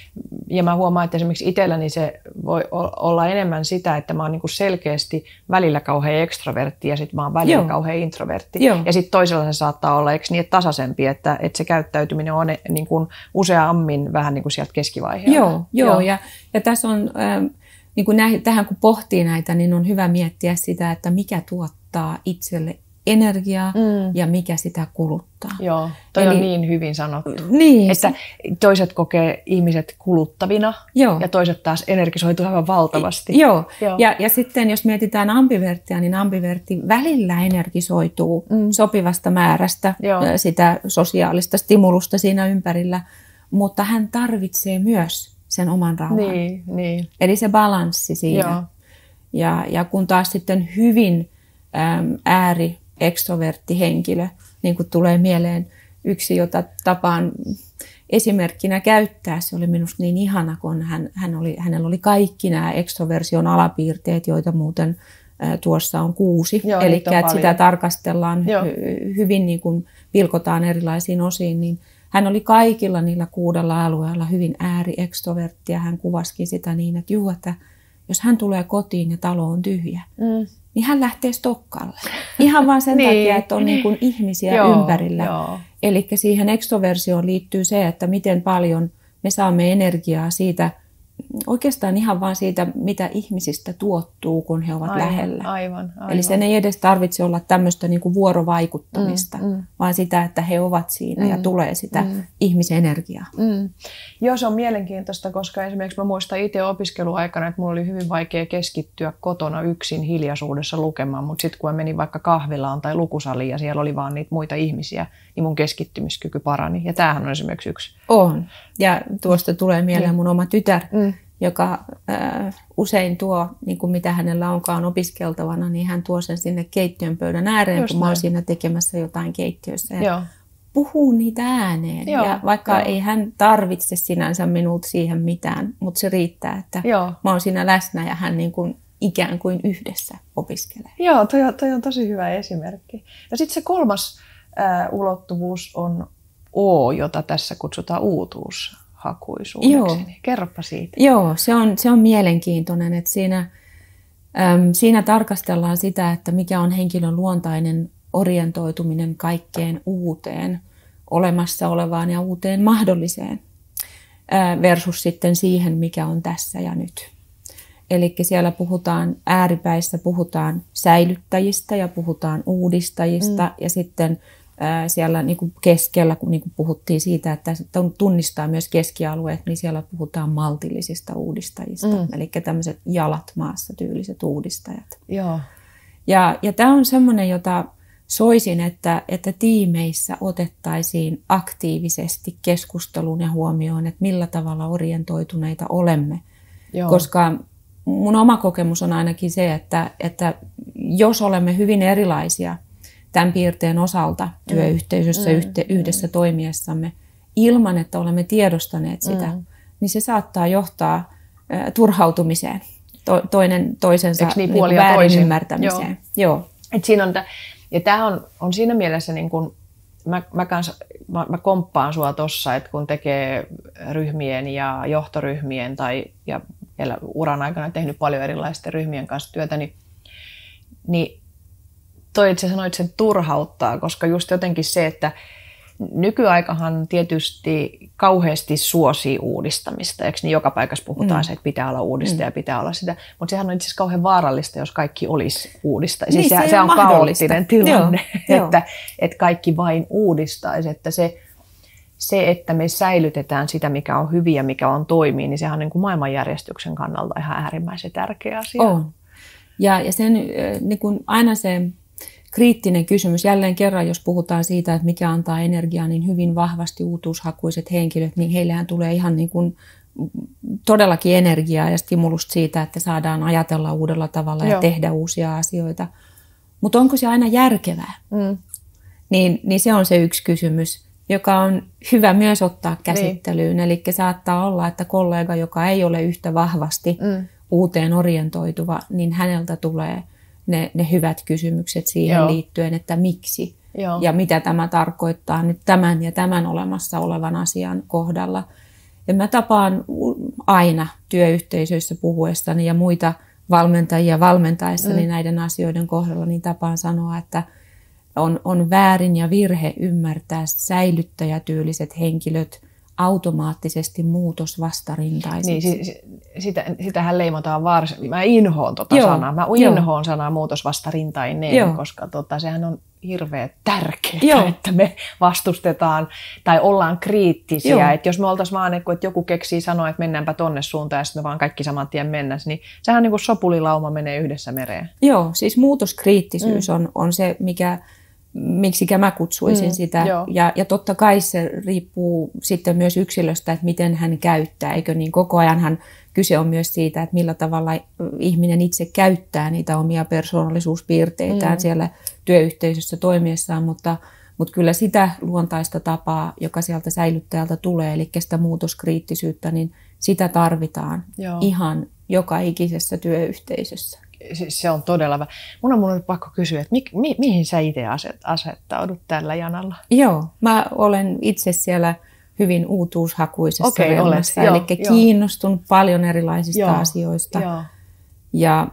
ja mä huomaan, että esimerkiksi itselläni se voi olla enemmän sitä, että mä oon niin kuin selkeästi välillä kauhean ekstrovertti ja sitten mä oon välillä Joo. kauhean introvertti. Joo. Ja sitten toisella se saattaa olla, eikö niin, että tasaisempi, että, että se käyttäytyminen on niin kuin useammin vähän niin kuin sieltä keskivaiheelta. Joo, joo. joo. Ja, ja tässä on, ähm, niin kuin näin, tähän kun pohtii näitä, niin on hyvä miettiä sitä, että mikä tuottaa itselle energiaa mm. ja mikä sitä kuluttaa. Joo, toi Eli, on niin hyvin sanottu. Niin, että se... toiset kokee ihmiset kuluttavina Joo. ja toiset taas energisoituu aivan valtavasti. Joo, Joo. Ja, ja sitten jos mietitään ambiverttiä, niin ambivertti välillä energisoituu mm. sopivasta määrästä Joo. sitä sosiaalista stimulusta siinä ympärillä, mutta hän tarvitsee myös sen oman rauhan. Niin, niin. Eli se balanssi siinä. Joo. Ja, ja kun taas sitten hyvin äm, ääri ekstrovertti henkilö, niin kuin tulee mieleen yksi, jota tapaan esimerkkinä käyttää. Se oli minusta niin ihana, kun hän, hän oli, hänellä oli kaikki nämä ekstroversion alapiirteet, joita muuten ä, tuossa on kuusi. Joo, eli että sitä tarkastellaan hy, hyvin, niin kuin pilkotaan erilaisiin osiin. Niin hän oli kaikilla niillä kuudella alueella hyvin ääri-ekstrovertti, ja hän kuvasikin sitä niin, että juu, että jos hän tulee kotiin ja talo on tyhjä, mm. niin hän lähtee Stokkalle. Ihan vaan sen niin. takia, että on niin kuin ihmisiä joo, ympärillä. Joo. Eli siihen ekstroversioon liittyy se, että miten paljon me saamme energiaa siitä, oikeastaan ihan vaan siitä, mitä ihmisistä tuottuu, kun he ovat aivan, lähellä. Aivan, aivan. Eli sen ei edes tarvitse olla tämmöistä niin kuin vuorovaikuttamista, mm, mm. vaan sitä, että he ovat siinä mm, ja tulee sitä mm. ihmisenergiaa. Mm. Joo, se on mielenkiintoista, koska esimerkiksi mä muistan itse opiskeluaikana, että mulla oli hyvin vaikea keskittyä kotona yksin hiljaisuudessa lukemaan, mutta sitten kun mä menin vaikka kahvilaan tai lukusaliin ja siellä oli vaan niitä muita ihmisiä, niin mun keskittymiskyky parani. Ja tämähän on esimerkiksi yksi. On. Ja tuosta tulee mieleen mun oma tytär, mm. joka äh, usein tuo, niin kuin mitä hänellä onkaan opiskeltavana, niin hän tuo sen sinne keittiön pöydän ääreen, Just kun näin. Mä oon siinä tekemässä jotain keittiössä. Ja Joo. puhuu niitä ääneen. Joo, ja vaikka jo. ei hän tarvitse sinänsä minulta siihen mitään, mutta se riittää, että Joo. mä oon siinä läsnä ja hän niin kuin ikään kuin yhdessä opiskelee. Joo, toi on, toi on tosi hyvä esimerkki. Ja sitten se kolmas äh, ulottuvuus on O, jota tässä kutsutaan uutuushakuisuudeksi. Joo. Kerropa siitä. Joo, se on, se on mielenkiintoinen, että siinä, äm, siinä tarkastellaan sitä, että mikä on henkilön luontainen orientoituminen kaikkeen uuteen, olemassa olevaan ja uuteen mahdolliseen, ää, versus sitten siihen, mikä on tässä ja nyt. Eli siellä puhutaan ääripäissä, puhutaan säilyttäjistä ja puhutaan uudistajista mm. ja sitten siellä niin kuin keskellä, kun niin kuin puhuttiin siitä, että tunnistaa myös keskialueet, niin siellä puhutaan maltillisista uudistajista. Mm. Eli tämmöiset jalat maassa tyyliset uudistajat. Joo. Ja, ja tämä on semmoinen, jota soisin, että, että tiimeissä otettaisiin aktiivisesti keskusteluun ja huomioon, että millä tavalla orientoituneita olemme. Joo. Koska mun oma kokemus on ainakin se, että, että jos olemme hyvin erilaisia tämän piirteen osalta työyhteisössä mm. yhte, yhdessä mm. toimiessamme, ilman että olemme tiedostaneet sitä, mm. niin se saattaa johtaa ä, turhautumiseen, to, toinen toisensa niin, niin väärin ymmärtämiseen. Joo. Joo. Et siinä on t- ja tämä on, on siinä mielessä, niin kun, mä, mä, kans, mä, mä komppaan sua tuossa, että kun tekee ryhmien ja johtoryhmien tai ja vielä uran aikana tehnyt paljon erilaisten ryhmien kanssa työtä, niin, niin toi, että sä sanoit, sen turhauttaa, koska just jotenkin se, että nykyaikahan tietysti kauheasti suosii uudistamista. Eikö niin joka paikassa puhutaan mm. se, että pitää olla uudistaja, mm. pitää olla sitä. Mutta sehän on itse asiassa kauhean vaarallista, jos kaikki olisi uudistajia. Niin, siis se, se, se on kaoottinen tilanne, Joo, että, että kaikki vain uudistaisi. Että se, se, että me säilytetään sitä, mikä on hyvin ja mikä on toimii, niin sehän on niin kuin maailmanjärjestyksen kannalta ihan äärimmäisen tärkeä asia. On. Ja, ja sen, niin kuin aina se kriittinen kysymys, jälleen kerran, jos puhutaan siitä, että mikä antaa energiaa, niin hyvin vahvasti uutuushakuiset henkilöt, niin heillähän tulee ihan niin kuin todellakin energiaa ja stimulusta siitä, että saadaan ajatella uudella tavalla ja Joo. tehdä uusia asioita. Mutta onko se aina järkevää? Mm. Niin, niin se on se yksi kysymys, joka on hyvä myös ottaa käsittelyyn. Niin. Eli saattaa olla, että kollega, joka ei ole yhtä vahvasti mm. uuteen orientoituva, niin häneltä tulee Ne, ne hyvät kysymykset siihen Joo. liittyen, että miksi Joo. ja mitä tämä tarkoittaa nyt tämän ja tämän olemassa olevan asian kohdalla. Ja mä tapaan aina työyhteisöissä puhuessani ja muita valmentajia valmentaessani mm. näiden asioiden kohdalla, niin tapaan sanoa, että on, on väärin ja virhe ymmärtää säilyttäjätyyliset henkilöt automaattisesti muutosvastarintaisiksi. Niin, sitä, sitähän leimataan varsin. Mä inhoon tota Joo. sanaa. Mä inhoon sanaa muutosvastarintainen, Joo. koska tota, sehän on hirveän tärkeää, Joo. että me vastustetaan tai ollaan kriittisiä. Et jos me oltaisiin vaan, että joku keksii sanoa, että mennäänpä tonne suuntaan ja sitten me vaan kaikki saman tien mennäs, niin sehän on niin kuin sopulilauma menee yhdessä mereen. Joo, siis muutoskriittisyys mm. on, on se, mikä miksikä mä kutsuisin mm, sitä. Ja, ja totta kai se riippuu sitten myös yksilöstä, että miten hän käyttää. Eikö niin koko ajanhan kyse on myös siitä, että millä tavalla ihminen itse käyttää niitä omia persoonallisuuspiirteitään mm. siellä työyhteisössä toimiessaan. Mutta, mutta kyllä sitä luontaista tapaa, joka sieltä säilyttäjältä tulee, eli sitä muutoskriittisyyttä, niin sitä tarvitaan Joo. ihan joka ikisessä työyhteisössä. Se on todella hyvä. Mun on, mun on pakko kysyä, että mi, mi, mihin sä itse aset, asettaudut tällä janalla? Joo, mä olen itse siellä hyvin uutuushakuisessa Okei, reunassa, eli jo. kiinnostunut paljon erilaisista Joo, asioista. Jo. Ja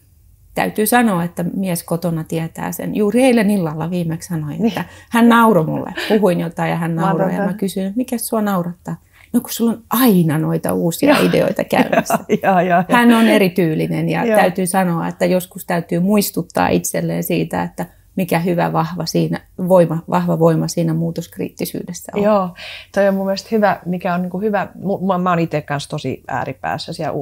täytyy sanoa, että mies kotona tietää sen. Juuri eilen illalla viimeksi sanoin, että hän nauroi mulle. Puhuin jotain ja hän nauroi ja mä kysyin, että mikä sua naurattaa? No kun sulla on aina noita uusia ja. ideoita käynnissä. ja, ja, ja. Hän on erityylinen ja, ja täytyy sanoa, että joskus täytyy muistuttaa itselleen siitä, että mikä hyvä vahva, siinä, voima, vahva voima siinä muutoskriittisyydessä on. Joo, toi on mun mielestä hyvä, mikä on niin kuin hyvä. Mä, mä oon itse kanssa tosi ääripäässä siellä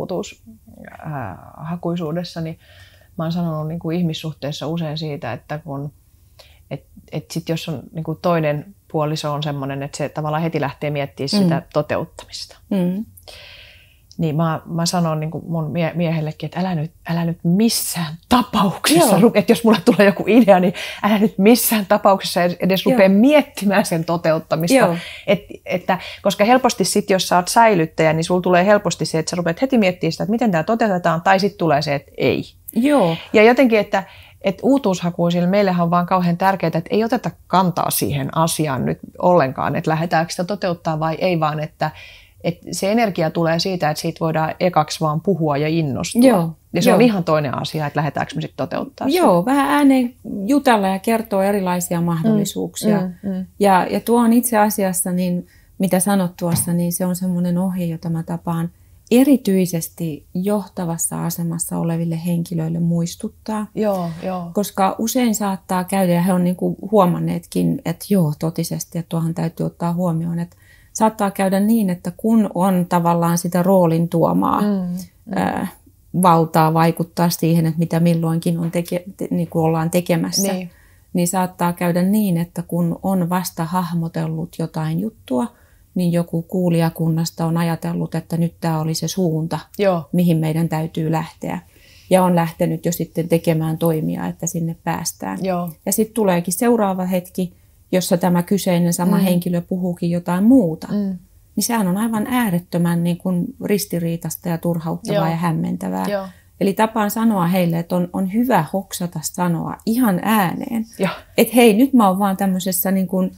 uutuushakuisuudessa, niin mä oon sanonut niin kuin ihmissuhteessa usein siitä, että kun et, et sit jos on niin kuin toinen puoliso on semmoinen, että se tavallaan heti lähtee miettimään sitä mm. toteuttamista. Mm. Niin mä, mä sanon niin kuin mun mie- miehellekin, että älä nyt, älä nyt missään tapauksessa, Joo. että jos mulle tulee joku idea, niin älä nyt missään tapauksessa edes rupea miettimään sen toteuttamista. Et, että, koska helposti sitten, jos sä oot säilyttäjä, niin sulla tulee helposti se, että sä rupeat heti miettimään sitä, että miten tämä toteutetaan, tai sitten tulee se, että ei. Joo. Ja jotenkin, että että uutuushakuisille meillähän on vaan kauhean tärkeää, että ei oteta kantaa siihen asiaan nyt ollenkaan, että lähdetäänkö sitä toteuttaa vai ei, vaan että, että se energia tulee siitä, että siitä voidaan ekaksi vaan puhua ja innostua. Joo, ja se jo. on ihan toinen asia, että lähdetäänkö me sitten toteuttaa Joo, sitä. vähän ääneen jutella ja kertoo erilaisia mahdollisuuksia. Mm, mm, mm. Ja, ja tuo on itse asiassa, niin, mitä sanot tuossa, niin se on semmoinen ohje, jota mä tapaan erityisesti johtavassa asemassa oleville henkilöille muistuttaa. Joo, joo. Koska usein saattaa käydä, ja he on niin kuin huomanneetkin, että joo, totisesti, että tuohon täytyy ottaa huomioon, että saattaa käydä niin, että kun on tavallaan sitä roolin tuomaa mm, mm. Ää, valtaa vaikuttaa siihen, että mitä milloinkin on teke, te, niin kuin ollaan tekemässä, niin. niin saattaa käydä niin, että kun on vasta hahmotellut jotain juttua, niin joku kuulijakunnasta on ajatellut, että nyt tämä oli se suunta, Joo. mihin meidän täytyy lähteä. Ja on lähtenyt jo sitten tekemään toimia, että sinne päästään. Joo. Ja sitten tuleekin seuraava hetki, jossa tämä kyseinen sama mm. henkilö puhuukin jotain muuta. Mm. Niin sehän on aivan äärettömän niin kuin ristiriitasta ja turhauttavaa Joo. ja hämmentävää. Joo. Eli tapaan sanoa heille, että on, on hyvä hoksata sanoa ihan ääneen. Että hei, nyt mä oon vaan tämmöisessä niin kuin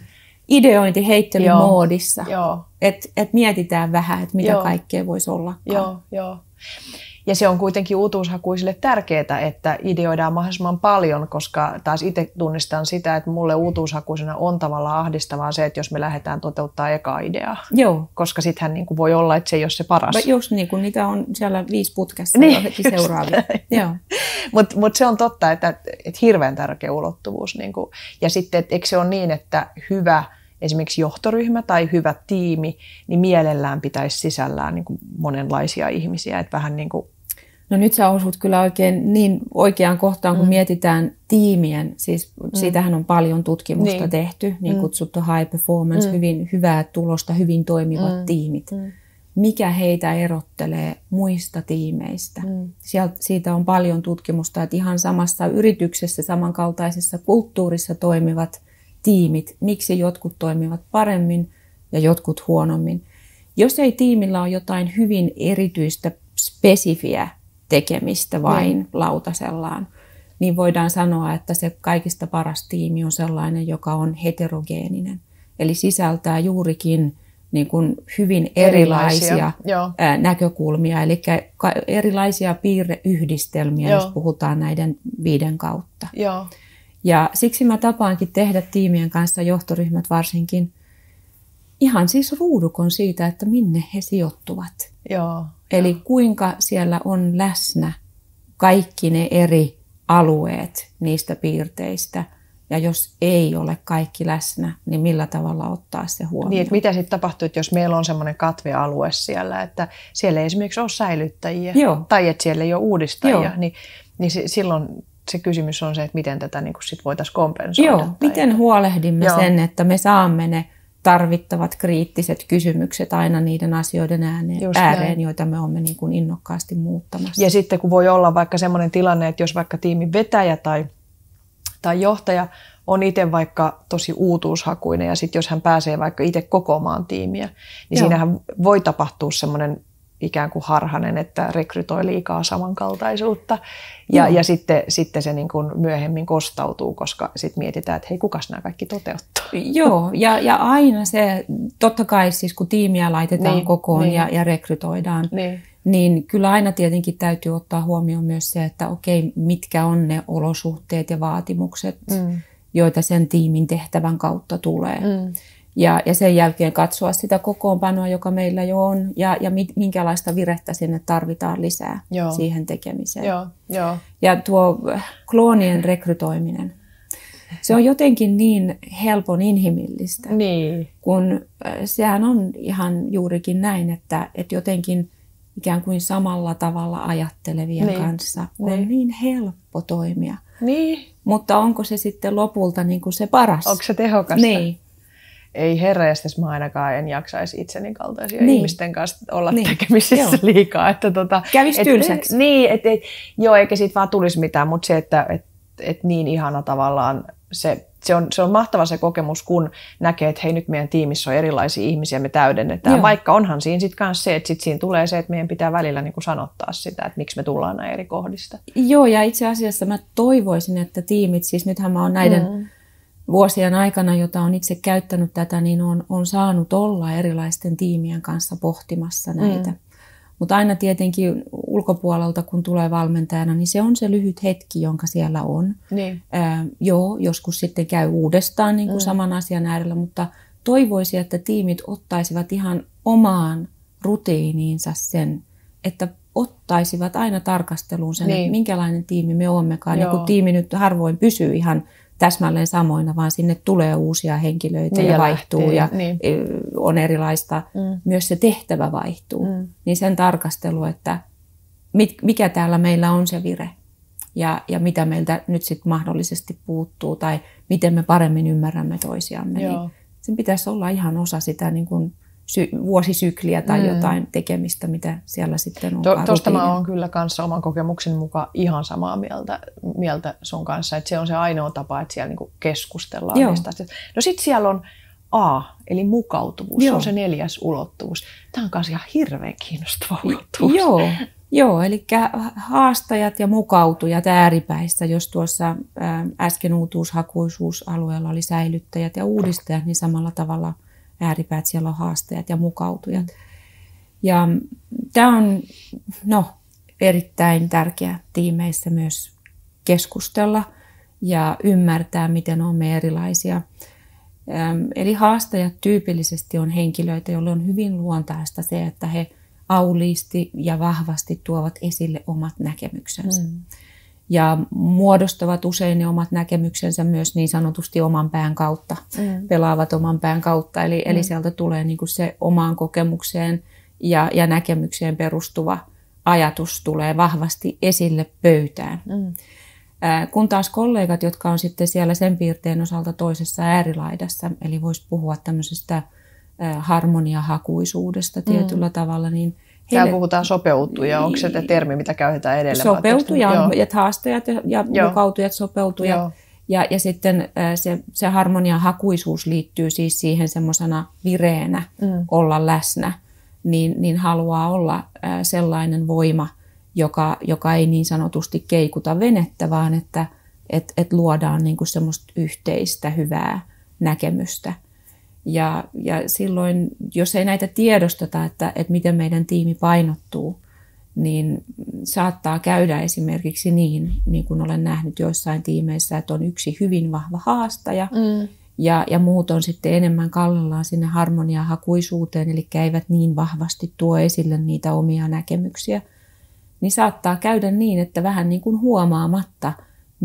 ideointi-heittelymoodissa. Että et mietitään vähän, että mitä Joo. kaikkea voisi ollakaan. Joo, joo. Ja se on kuitenkin uutuushakuisille tärkeää, että ideoidaan mahdollisimman paljon, koska taas itse tunnistan sitä, että mulle uutuushakuisena on tavallaan ahdistavaa se, että jos me lähdetään toteuttaa ekaa ideaa. Joo. Koska sittenhän niin kuin voi olla, että se ei ole se paras. No just niin, kun niitä on siellä viisi putkessa niin, ja heti seuraavia. Mutta mut se on totta, että, että hirveän tärkeä ulottuvuus. Niin kuin, ja sitten, että eikö se ole niin, että hyvä esimerkiksi johtoryhmä tai hyvä tiimi, niin mielellään pitäisi sisällään niin kuin monenlaisia ihmisiä. Että vähän niin kuin No nyt sä osut kyllä oikein niin oikeaan kohtaan, kun mm. mietitään tiimien, siis mm. siitähän on paljon tutkimusta niin. tehty, niin mm. kutsuttu high performance, mm. hyvin hyvää tulosta, hyvin toimivat mm. tiimit. Mm. Mikä heitä erottelee muista tiimeistä? Mm. Sieltä, siitä on paljon tutkimusta, että ihan samassa yrityksessä, samankaltaisessa kulttuurissa toimivat tiimit, miksi jotkut toimivat paremmin ja jotkut huonommin. Jos ei tiimillä ole jotain hyvin erityistä, spesifiä tekemistä vain mm. lautasellaan, niin voidaan sanoa, että se kaikista paras tiimi on sellainen, joka on heterogeeninen. Eli sisältää juurikin niin kuin hyvin erilaisia, erilaisia näkökulmia, eli erilaisia piirreyhdistelmiä, Joo. jos puhutaan näiden viiden kautta. Joo. Ja siksi mä tapaankin tehdä tiimien kanssa, johtoryhmät varsinkin, ihan siis ruudukon siitä, että minne he sijoittuvat. Joo. Eli kuinka siellä on läsnä kaikki ne eri alueet niistä piirteistä. Ja jos ei ole kaikki läsnä, niin millä tavalla ottaa se huomioon? Niin, että mitä sitten tapahtuu, että jos meillä on semmoinen katvealue siellä, että siellä ei esimerkiksi ole säilyttäjiä Joo. tai että siellä ei ole uudistajia, niin, niin silloin se kysymys on se, että miten tätä niin sit voitaisiin kompensoida. Joo, miten että huolehdimme Joo. sen, että me saamme ne tarvittavat kriittiset kysymykset aina niiden asioiden ääneen, ääreen, joita me olemme niin kuin innokkaasti muuttamassa. Ja sitten kun voi olla vaikka semmoinen tilanne, että jos vaikka tiimin vetäjä tai, tai johtaja on itse vaikka tosi uutuushakuinen ja sitten jos hän pääsee vaikka itse kokoamaan tiimiä, niin Joo. siinähän voi tapahtua semmoinen ikään kuin harhainen, että rekrytoi liikaa samankaltaisuutta ja, ja sitten, sitten se niin kuin myöhemmin kostautuu, koska sitten mietitään, että hei, kukas nämä kaikki toteuttaa. Joo, ja, ja aina se, totta kai siis kun tiimiä laitetaan niin, kokoon niin. Ja, ja rekrytoidaan, niin. niin kyllä aina tietenkin täytyy ottaa huomioon myös se, että okei, mitkä on ne olosuhteet ja vaatimukset, mm. joita sen tiimin tehtävän kautta tulee. Mm. Ja, ja sen jälkeen katsoa sitä kokoonpanoa, joka meillä jo on, ja, ja minkälaista virettä sinne tarvitaan lisää Joo. siihen tekemiseen. Joo, jo. Ja tuo kloonien rekrytoiminen, se on jotenkin niin helpon inhimillistä, niin. kun sehän on ihan juurikin näin, että, että jotenkin ikään kuin samalla tavalla ajattelevien niin. kanssa on niin. niin helppo toimia. Niin. Mutta onko se sitten lopulta niin kuin se paras? Onko se tehokasta? Niin. Ei herreästäs, mä ainakaan en jaksaisi itseni kaltaisia niin. ihmisten kanssa olla niin. tekemisissä joo. liikaa. Että tota, kävisi tylsäksi. Niin, et, et, joo, eikä siitä vaan tulisi mitään, mutta se, että et, et niin ihana tavallaan, se, se, on, se on mahtava se kokemus, kun näkee, että hei, nyt meidän tiimissä on erilaisia ihmisiä, me täydennetään. Joo. Vaikka onhan siinä sitten kanssa se, että sit siinä tulee se, että meidän pitää välillä niin kuin sanottaa sitä, että miksi me tullaan näin eri kohdista. Joo, ja itse asiassa mä toivoisin, että tiimit, siis nythän mä oon näiden Mm. vuosien aikana, jota on itse käyttänyt tätä, niin on, on saanut olla erilaisten tiimien kanssa pohtimassa näitä. Mm. Mutta aina tietenkin ulkopuolelta, kun tulee valmentajana, niin se on se lyhyt hetki, jonka siellä on. Niin. Ää, joo, joskus sitten käy uudestaan niin kuin mm. saman asian äärellä, mutta toivoisin, että tiimit ottaisivat ihan omaan rutiiniinsa sen että ottaisivat aina tarkasteluun sen, niin. että minkälainen tiimi me olemmekaan. Joo. Ja kun tiimi nyt harvoin pysyy ihan täsmälleen samoina, vaan sinne tulee uusia henkilöitä niin ja, ja vaihtuu lähtee. Ja niin. on erilaista. Mm. Myös se tehtävä vaihtuu. Mm. Niin sen tarkastelu, että mikä täällä meillä on se vire ja, ja mitä meiltä nyt sitten mahdollisesti puuttuu tai miten me paremmin ymmärrämme toisiamme. Niin sen pitäisi olla ihan osa sitä niin kuin sy- vuosisykliä tai mm. jotain tekemistä, mitä siellä sitten on. To, Tuosta mä oon kyllä kanssa oman kokemuksen mukaan ihan samaa mieltä, mieltä sun kanssa, että se on se ainoa tapa, että siellä niinku keskustellaan Joo. niistä asioista. No sit siellä on A, eli mukautuvuus, se on se neljäs ulottuvuus. Tämä on myös ihan hirveän kiinnostava ulottuvuus. Joo. Joo, eli haastajat ja mukautujat ääripäissä, jos tuossa äsken uutuushakuisuusalueella oli säilyttäjät ja uudistajat, niin samalla tavalla ääripäät siellä on haastajat ja mukautujat. Ja tämä on no, erittäin tärkeä tiimeissä myös keskustella ja ymmärtää, miten olemme erilaisia. Eli haastajat tyypillisesti on henkilöitä, joille on hyvin luontaista se, että he auliisti ja vahvasti tuovat esille omat näkemyksensä. Mm. Ja muodostavat usein ne omat näkemyksensä myös niin sanotusti oman pään kautta, mm. pelaavat oman pään kautta. Eli, mm. eli sieltä tulee niin kuin se omaan kokemukseen ja, ja näkemykseen perustuva ajatus tulee vahvasti esille pöytään. Mm. Äh, kun taas kollegat, jotka on sitten siellä sen piirteen osalta toisessa äärilaidassa, eli voisi puhua tämmöisestä harmoniahakuisuudesta tietyllä mm. tavalla. Niin Täällä heille puhutaan sopeutuja. Onko se termi, mitä käytetään edelleen? Sopeutuja, että haastajat ja Joo. mukautujat sopeutuja. Ja, ja sitten se, se harmoniahakuisuus liittyy siis siihen semmoisena vireenä mm. olla läsnä. Niin, niin haluaa olla sellainen voima, joka, joka ei niin sanotusti keikuta venettä, vaan että et, et luodaan niinku semmoista yhteistä hyvää näkemystä. Ja, ja silloin, jos ei näitä tiedosteta, että, että miten meidän tiimi painottuu, niin saattaa käydä esimerkiksi niin, niin kuin olen nähnyt joissain tiimeissä, että on yksi hyvin vahva haastaja mm. ja, ja muut on sitten enemmän kallellaan sinne harmoniahakuisuuteen, eli eivät niin vahvasti tuo esille niitä omia näkemyksiä. Niin saattaa käydä niin, että vähän niin kuin huomaamatta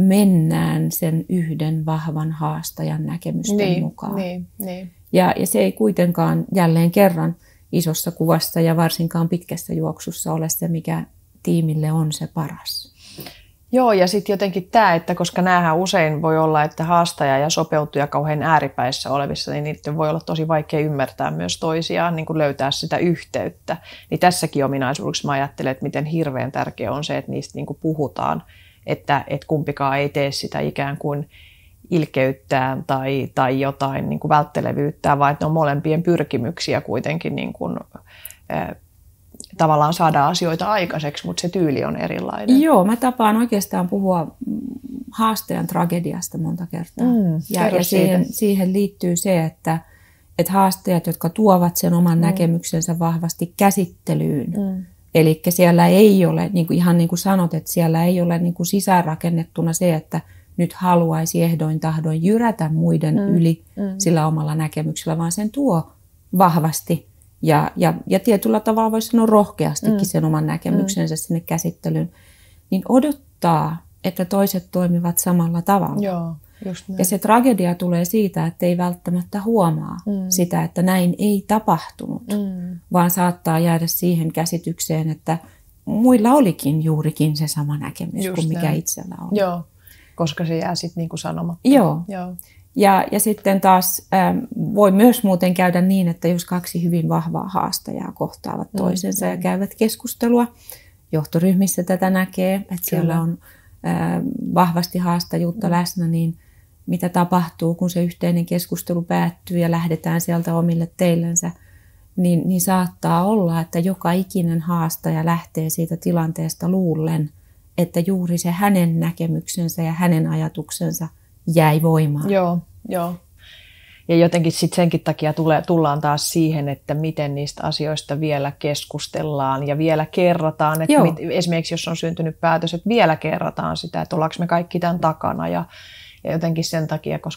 mennään sen yhden vahvan haastajan näkemysten niin, mukaan. Niin, niin. Ja, ja se ei kuitenkaan jälleen kerran isossa kuvassa ja varsinkaan pitkässä juoksussa ole se, mikä tiimille on se paras. Joo, ja sitten jotenkin tämä, että koska näähän usein voi olla, että haastaja ja sopeutuja kauhean ääripäissä olevissa, niin niiden voi olla tosi vaikea ymmärtää myös toisiaan, niin kuin löytää sitä yhteyttä. Niin tässäkin ominaisuudessa mä ajattelen, että miten hirveän tärkeä on se, että niistä niin kuin puhutaan, että, että kumpikaan ei tee sitä ikään kuin ilkeyttään tai, tai jotain niin kuin välttelevyyttään, vaan että ne on molempien pyrkimyksiä kuitenkin niin kuin, äh, tavallaan saada asioita aikaiseksi, mutta se tyyli on erilainen. Joo, mä tapaan oikeastaan puhua haastajan tragediasta monta kertaa. Mm, ja ja siihen, siihen liittyy se, että, että haastajat, jotka tuovat sen oman mm. näkemyksensä vahvasti käsittelyyn, mm. eli siellä ei ole, niin kuin ihan niin kuin sanot, että siellä ei ole niin kuin sisäänrakennettuna se, että nyt haluaisi ehdoin tahdoin jyrätä muiden mm. yli mm. sillä omalla näkemyksellä, vaan sen tuo vahvasti ja, ja, ja tietyllä tavalla voisi sanoa rohkeastikin mm. sen oman näkemyksensä mm. sinne käsittelyyn, niin odottaa, että toiset toimivat samalla tavalla. Joo, just näin. Ja se tragedia tulee siitä, että ei välttämättä huomaa mm. sitä, että näin ei tapahtunut, mm. vaan saattaa jäädä siihen käsitykseen, että muilla olikin juurikin se sama näkemys just kuin mikä näin. Itsellä on. Joo. Koska se jää sitten niinku sanomatta. Joo. Joo. Ja, ja sitten taas ähm, voi myös muuten käydä niin, että jos kaksi hyvin vahvaa haastajaa kohtaavat mm, toisensa mm. ja käyvät keskustelua, johtoryhmissä tätä näkee, että Kyllä. siellä on äh, vahvasti haastajuutta mm. läsnä, niin mitä tapahtuu, kun se yhteinen keskustelu päättyy ja lähdetään sieltä omille teillensä, niin, niin saattaa olla, että joka ikinen haastaja lähtee siitä tilanteesta luullen, että juuri se hänen näkemyksensä ja hänen ajatuksensa jäi voimaan. Joo, joo. Ja jotenkin sitten senkin takia tulee, tullaan taas siihen, että miten niistä asioista vielä keskustellaan ja vielä kerrataan. Että mit, esimerkiksi jos on syntynyt päätös, että vielä kerrataan sitä, että ollaanko me kaikki tämän takana. Ja, ja jotenkin sen takia, koska me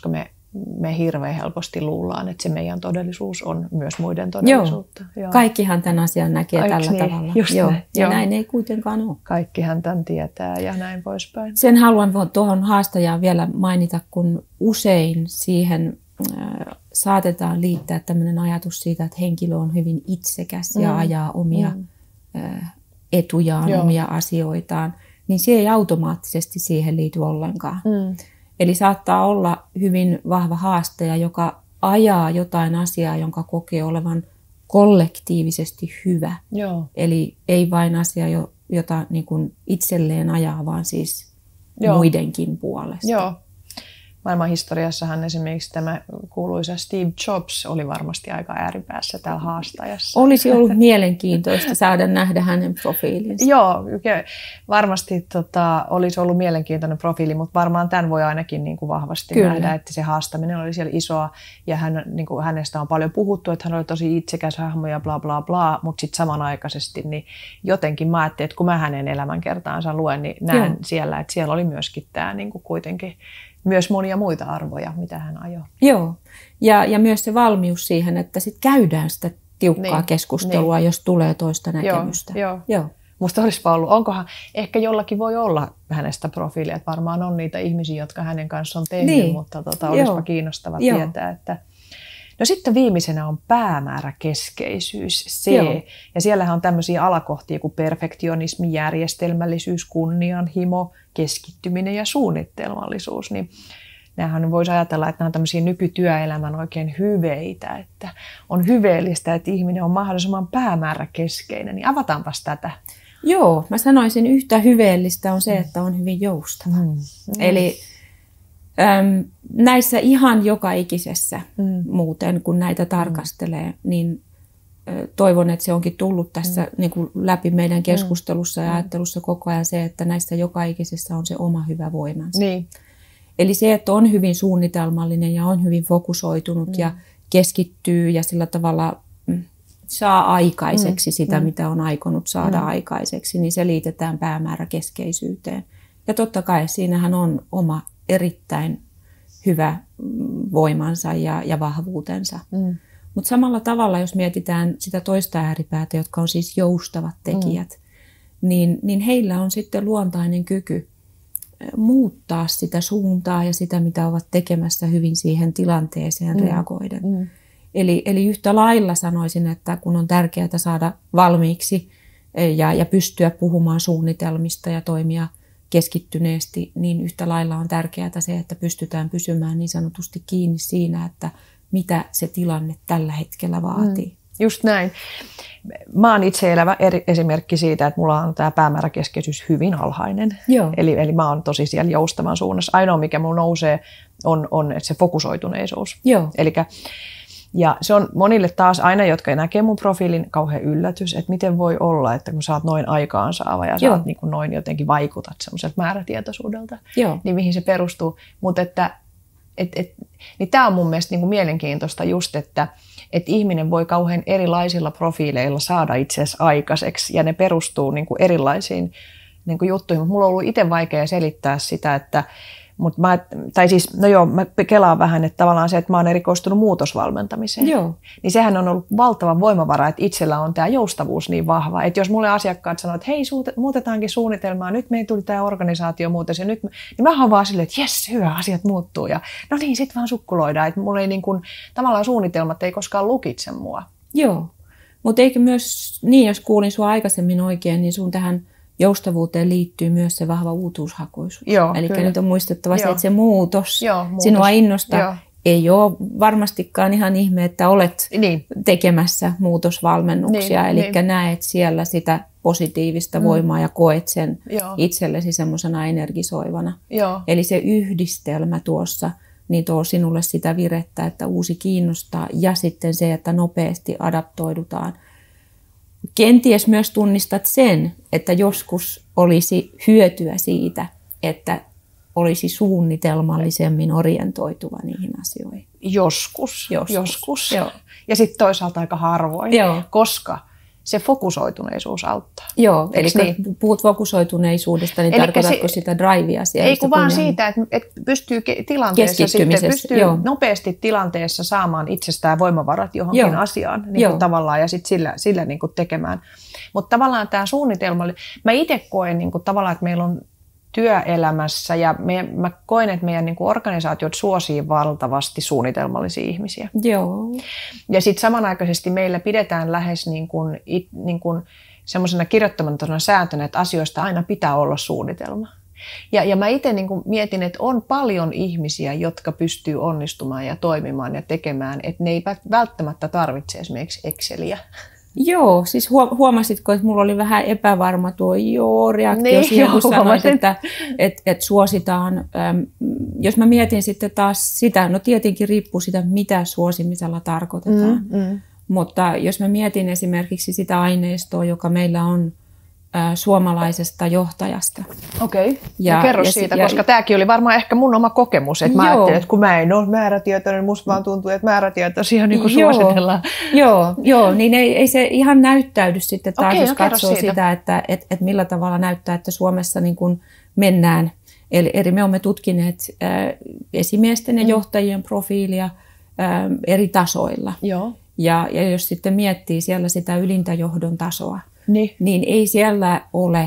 me hirveän helposti luullaan, että se meidän todellisuus on myös muiden todellisuutta. Joo. Joo. Kaikkihan tämän asian näkee Aiks tällä niin? tavalla. Just Joo. näin. Ja Joo. näin ei kuitenkaan ole. Kaikkihan tämän tietää ja näin poispäin. Sen haluan tuohon haastajaan vielä mainita, kun usein siihen äh, saatetaan liittää tämmöinen ajatus siitä, että henkilö on hyvin itsekäs ja mm. ajaa omia mm. äh, etujaan, Joo. omia asioitaan, niin se ei automaattisesti siihen liity ollenkaan. Mm. Eli saattaa olla hyvin vahva haastaja, joka ajaa jotain asiaa, jonka kokee olevan kollektiivisesti hyvä. Joo. Eli ei vain asia, jota niin kuin itselleen ajaa, vaan siis Joo. muidenkin puolesta. Joo. Maailman historiassahan esimerkiksi tämä kuuluisa Steve Jobs oli varmasti aika ääripäässä täällä haastajassa. Olisi ollut mielenkiintoista saada nähdä hänen profiilinsa. Joo, varmasti tota, olisi ollut mielenkiintoinen profiili, mutta varmaan tämän voi ainakin niin kuin vahvasti Kyllä. nähdä, että se haastaminen oli siellä isoa ja hän, niin kuin hänestä on paljon puhuttu, että hän oli tosi itsekäs hahmo ja bla bla bla, mutta sitten samanaikaisesti niin jotenkin mä ajattelin, että kun mä hänen elämänkertaansa luen, niin näen Joo. siellä, että siellä oli myöskin tämä niin kuin kuitenkin myös monia muita arvoja, mitä hän ajoi. Joo, ja, ja myös se valmius siihen, että sit käydään sitä tiukkaa niin, keskustelua, niin. jos tulee toista näkemystä. Joo, joo. joo. Musta olisipa ollut, onkohan, ehkä jollakin voi olla hänestä profiilia, että varmaan on niitä ihmisiä, jotka hänen kanssaan on tehnyt, niin. mutta tota, olisipa joo. kiinnostava joo. tietää, että no sitten viimeisenä on päämääräkeskeisyys, C. Joo. Ja siellähän on tämmöisiä alakohtia kuin perfektionismi, järjestelmällisyys, kunnianhimo, keskittyminen ja suunnitelmallisuus. Niin näähän voisi ajatella, että nämä on tämmöisiä nykytyöelämän oikein hyveitä, että on hyveellistä, että ihminen on mahdollisimman päämääräkeskeinen. Niin avataanpas tätä. Joo, mä sanoisin yhtä hyveellistä on se, että on hyvin joustava. Mm. Eli äm, näissä ihan joka ikisessä mm. muuten, kun näitä tarkastelee, mm. niin ä, toivon, että se onkin tullut tässä mm. niin kuin läpi meidän keskustelussa mm. ja ajattelussa koko ajan se, että näissä joka ikisessä on se oma hyvä voimansa. Niin. Eli se, että on hyvin suunnitelmallinen ja on hyvin fokusoitunut mm. ja keskittyy ja sillä tavalla mm, saa aikaiseksi mm. sitä, mm. mitä on aikonut saada mm. aikaiseksi, niin se liitetään päämääräkeskeisyyteen. Ja totta kai siinähän on oma erittäin hyvä voimansa ja, ja vahvuutensa. Mm. Mutta samalla tavalla, jos mietitään sitä toista ääripäätä, jotka on siis joustavat tekijät, mm. niin, niin heillä on sitten luontainen kyky muuttaa sitä suuntaa ja sitä, mitä ovat tekemässä hyvin siihen tilanteeseen mm. reagoiden. Mm. Eli, eli yhtä lailla sanoisin, että kun on tärkeää saada valmiiksi ja, ja pystyä puhumaan suunnitelmista ja toimia keskittyneesti, niin yhtä lailla on tärkeää se, että pystytään pysymään niin sanotusti kiinni siinä, että mitä se tilanne tällä hetkellä vaatii. Mm. Just näin. Mä oon itse elävä eri esimerkki siitä, että mulla on tämä päämääräkeskeisyys hyvin alhainen. Joo. Eli, eli mä oon tosi siellä joustavan suunnassa. Ainoa, mikä mulla nousee, on, on se fokusoituneisuus. Joo. Elikkä, ja se on monille taas aina, jotka näkee mun profiilin, kauhean yllätys, että miten voi olla, että kun sä oot noin aikaansaava ja sä oot niin kuin noin jotenkin vaikutat semmoiselta määrätietoisuudelta, Joo. niin mihin se perustuu. Mutta että et, et, niin tämä on mun mielestä niin kuin mielenkiintoista just, että että ihminen voi kauhean erilaisilla profiileilla saada itse asiassa aikaiseksi, ja ne perustuu niin kuin erilaisiin niin kuin juttuihin. Mulla on ollut itse vaikea selittää sitä, että, mutta mä, tai siis, no joo, mä kelaan vähän, että tavallaan se, että mä oon erikoistunut muutosvalmentamiseen. Joo. Niin sehän on ollut valtava voimavara, että itsellä on tämä joustavuus niin vahva, että jos mulle asiakkaat sanoo, että hei, muutetaankin suunnitelmaa, nyt meillä tuli tämä organisaatiomuutos, ja nyt, niin mä oon vaan silleen, että jes, hyvä, asiat muuttuu, ja no niin, sit vaan sukkuloidaan, että mulla ei niin kuin, tavallaan suunnitelmat ei koskaan lukitse mua. Joo, mutta eikö myös niin, jos kuulin sua aikaisemmin oikein, niin sun tähän joustavuuteen liittyy myös se vahva uutuushakuisuus. Eli nyt on muistettava se, että se muutos, Joo, muutos. sinua innostaa. Joo. Ei ole varmastikaan ihan ihme, että olet niin. tekemässä muutosvalmennuksia. Niin, eli niin. näet siellä sitä positiivista voimaa mm. ja koet sen Joo. itsellesi semmoisena energisoivana. Joo. Eli se yhdistelmä tuossa niin tuo sinulle sitä virettä, että uusi kiinnostaa. Ja sitten se, että nopeasti adaptoidutaan. Kenties myös tunnistat sen, että joskus olisi hyötyä siitä, että olisi suunnitelmallisemmin orientoituva niihin asioihin. Joskus. Joskus. Joskus. Joo. Ja sitten toisaalta aika harvoin, Joo. koska se fokusoituneisuus auttaa. Joo, eli niin? kun puhut fokusoituneisuudesta, niin elikkä tarkoitatko se, sitä drivea siellä? Ei kun vaan siitä, että, että pystyy tilanteessa sitten, pystyy joo. nopeasti tilanteessa saamaan itsestään voimavarat johonkin joo. asiaan niin kuin tavallaan ja sitten sillä, sillä niin kuin tekemään. Mutta tavallaan tämä suunnitelma, mä itse koen niin kuin tavallaan, että meillä on työelämässä ja me, mä koen, että meidän niin kuin organisaatiot suosii valtavasti suunnitelmallisia ihmisiä. Joo. Ja sitten samanaikaisesti meillä pidetään lähes niin kuin, niin kuin semmoisena kirjoittamattomana sääntönä, että asioista aina pitää olla suunnitelma. Ja, ja mä itse niin kuin mietin, että on paljon ihmisiä, jotka pystyy onnistumaan ja toimimaan ja tekemään, että ne ei välttämättä tarvitse esimerkiksi Exceliä. Joo, siis huomasitko, että mulla oli vähän epävarma tuo joo, reaktio niin, siihen, kun joo, sanoit, että et, et suositaan. Äm, jos mä mietin sitten taas sitä, no tietenkin riippuu sitä, mitä suosimisella tarkoitetaan. Mm, mm. Mutta jos mä mietin esimerkiksi sitä aineistoa, joka meillä on ä, suomalaisesta johtajasta. Okei, okay. ja, ja kerro ja, siitä, ja, koska ja, tämäkin oli varmaan ehkä mun oma kokemus. Että mä joo. ajattelin, että kun mä en ole määrätietoinen, musta vaan tuntuu, että määrätietoisia niin kuin joo, suositellaan. Joo, joo, niin ei, ei se ihan näyttäydy sitten taas, okay, jos no katsoo siitä. sitä, että et, et millä tavalla näyttää, että Suomessa niin kuin mennään. Eli, eli me olemme tutkineet äh, esimiesten ja mm. johtajien profiilia äh, eri tasoilla. Joo. Ja, ja jos sitten miettii siellä sitä ylintä johdon tasoa, niin, niin ei siellä ole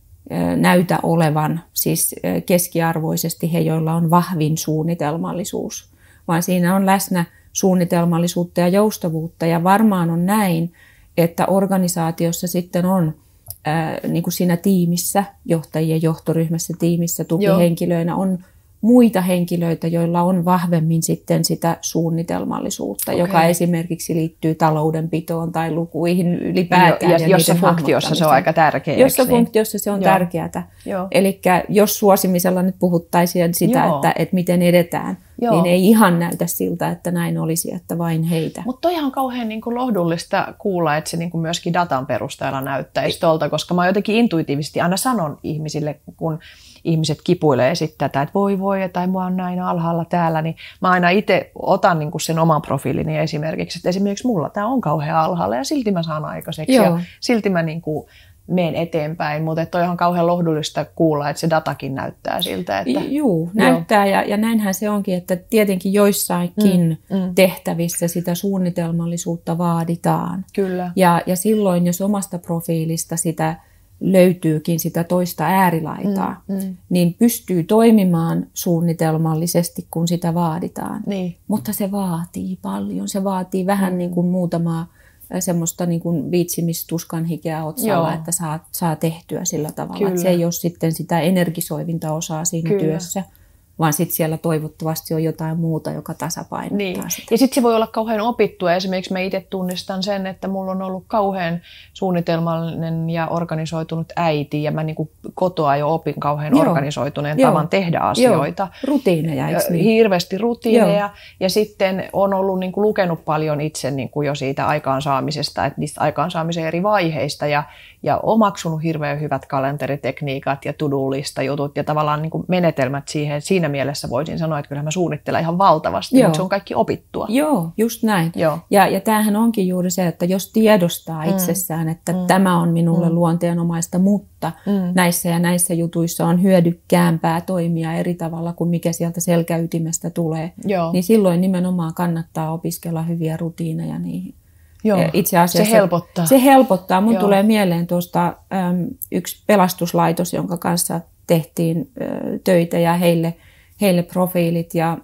näytä olevan siis keskiarvoisesti he, joilla on vahvin suunnitelmallisuus, vaan siinä on läsnä suunnitelmallisuutta ja joustavuutta. Ja varmaan on näin, että organisaatiossa sitten on ää, niin kuin siinä tiimissä, johtajien johtoryhmässä tiimissä tukihenkilöinä on muita henkilöitä, joilla on vahvemmin sitten sitä suunnitelmallisuutta, okay. joka esimerkiksi liittyy taloudenpitoon tai lukuihin ylipäätään. Jo, ja, ja jossa funktiossa se on aika tärkeää. Jossa niin? funktiossa se on Joo. tärkeää. Eli jos suosimisella nyt puhuttaisiin sitä, että, että miten edetään, Joo. niin ei ihan näytä siltä, että näin olisi, että vain heitä. Mutta toihan on kauhean niin kuin lohdullista kuulla, että se niin kuin myöskin datan perusteella näyttäisi tuolta, koska mä jotenkin intuitiivisesti aina sanon ihmisille, kun ihmiset kipuilee sitten tätä, että voi voi, tai mua on näin alhaalla täällä, niin mä aina itse otan niin kuin sen oman profiilini esimerkiksi, että esimerkiksi mulla tämä on kauhean alhaalla ja silti mä saan aikaiseksi Joo. ja silti mä niin kuin menen eteenpäin, mutta toi on kauhean lohdullista kuulla, että se datakin näyttää siltä. Että Juu, näyttää ja, ja näinhän se onkin, että tietenkin joissainkin mm, mm. tehtävissä sitä suunnitelmallisuutta vaaditaan. Kyllä. Ja, ja silloin, jos omasta profiilista sitä löytyykin sitä toista äärilaitaa, mm, mm. niin pystyy toimimaan suunnitelmallisesti, kun sitä vaaditaan. Niin. Mutta se vaatii paljon. Se vaatii vähän mm. niin kuin muutamaa semmoista niin kuin viitsimistuskan hikeä otsalla, Joo. että saa, saa tehtyä sillä tavalla. Että se ei ole sitten sitä energisoivinta osaa siinä Kyllä. työssä, vaan sitten siellä toivottavasti on jotain muuta, joka tasapainottaa niin. sitä. Ja sitten se voi olla kauhean opittua. Esimerkiksi mä itse tunnistan sen, että mulla on ollut kauhean suunnitelmallinen ja organisoitunut äiti, ja mä niin kuin kotoa jo opin kauhean Joo. organisoituneen Joo. tavan tehdä asioita. Joo. Rutiineja, eikö niin? Hirveästi rutiineja. Joo. Ja sitten on ollut niin kuin lukenut paljon itse niin kuin jo siitä aikaansaamisesta, että niistä aikaansaamisen eri vaiheista, ja, ja omaksunut hirveän hyvät kalenteritekniikat ja to-do-lista jutut ja tavallaan niin kuin menetelmät siihen. Siinä mielessä voisin sanoa, että kyllä mä suunnittelen ihan valtavasti, Joo. mutta se on kaikki opittua. Joo, just näin. Joo. Ja, ja tämähän onkin juuri se, että jos tiedostaa mm. itsessään, että mm. tämä on minulle mm. luonteenomaista, mutta mm. näissä ja näissä jutuissa on hyödykkäämpää toimia eri tavalla kuin mikä sieltä selkäytimestä tulee, Joo. niin silloin nimenomaan kannattaa opiskella hyviä rutiineja niihin. Joo, itse asiassa se helpottaa. Se helpottaa. Mun Joo. tulee mieleen tuosta äm, yksi pelastuslaitos, jonka kanssa tehtiin ö, töitä ja heille, heille profiilit. Ja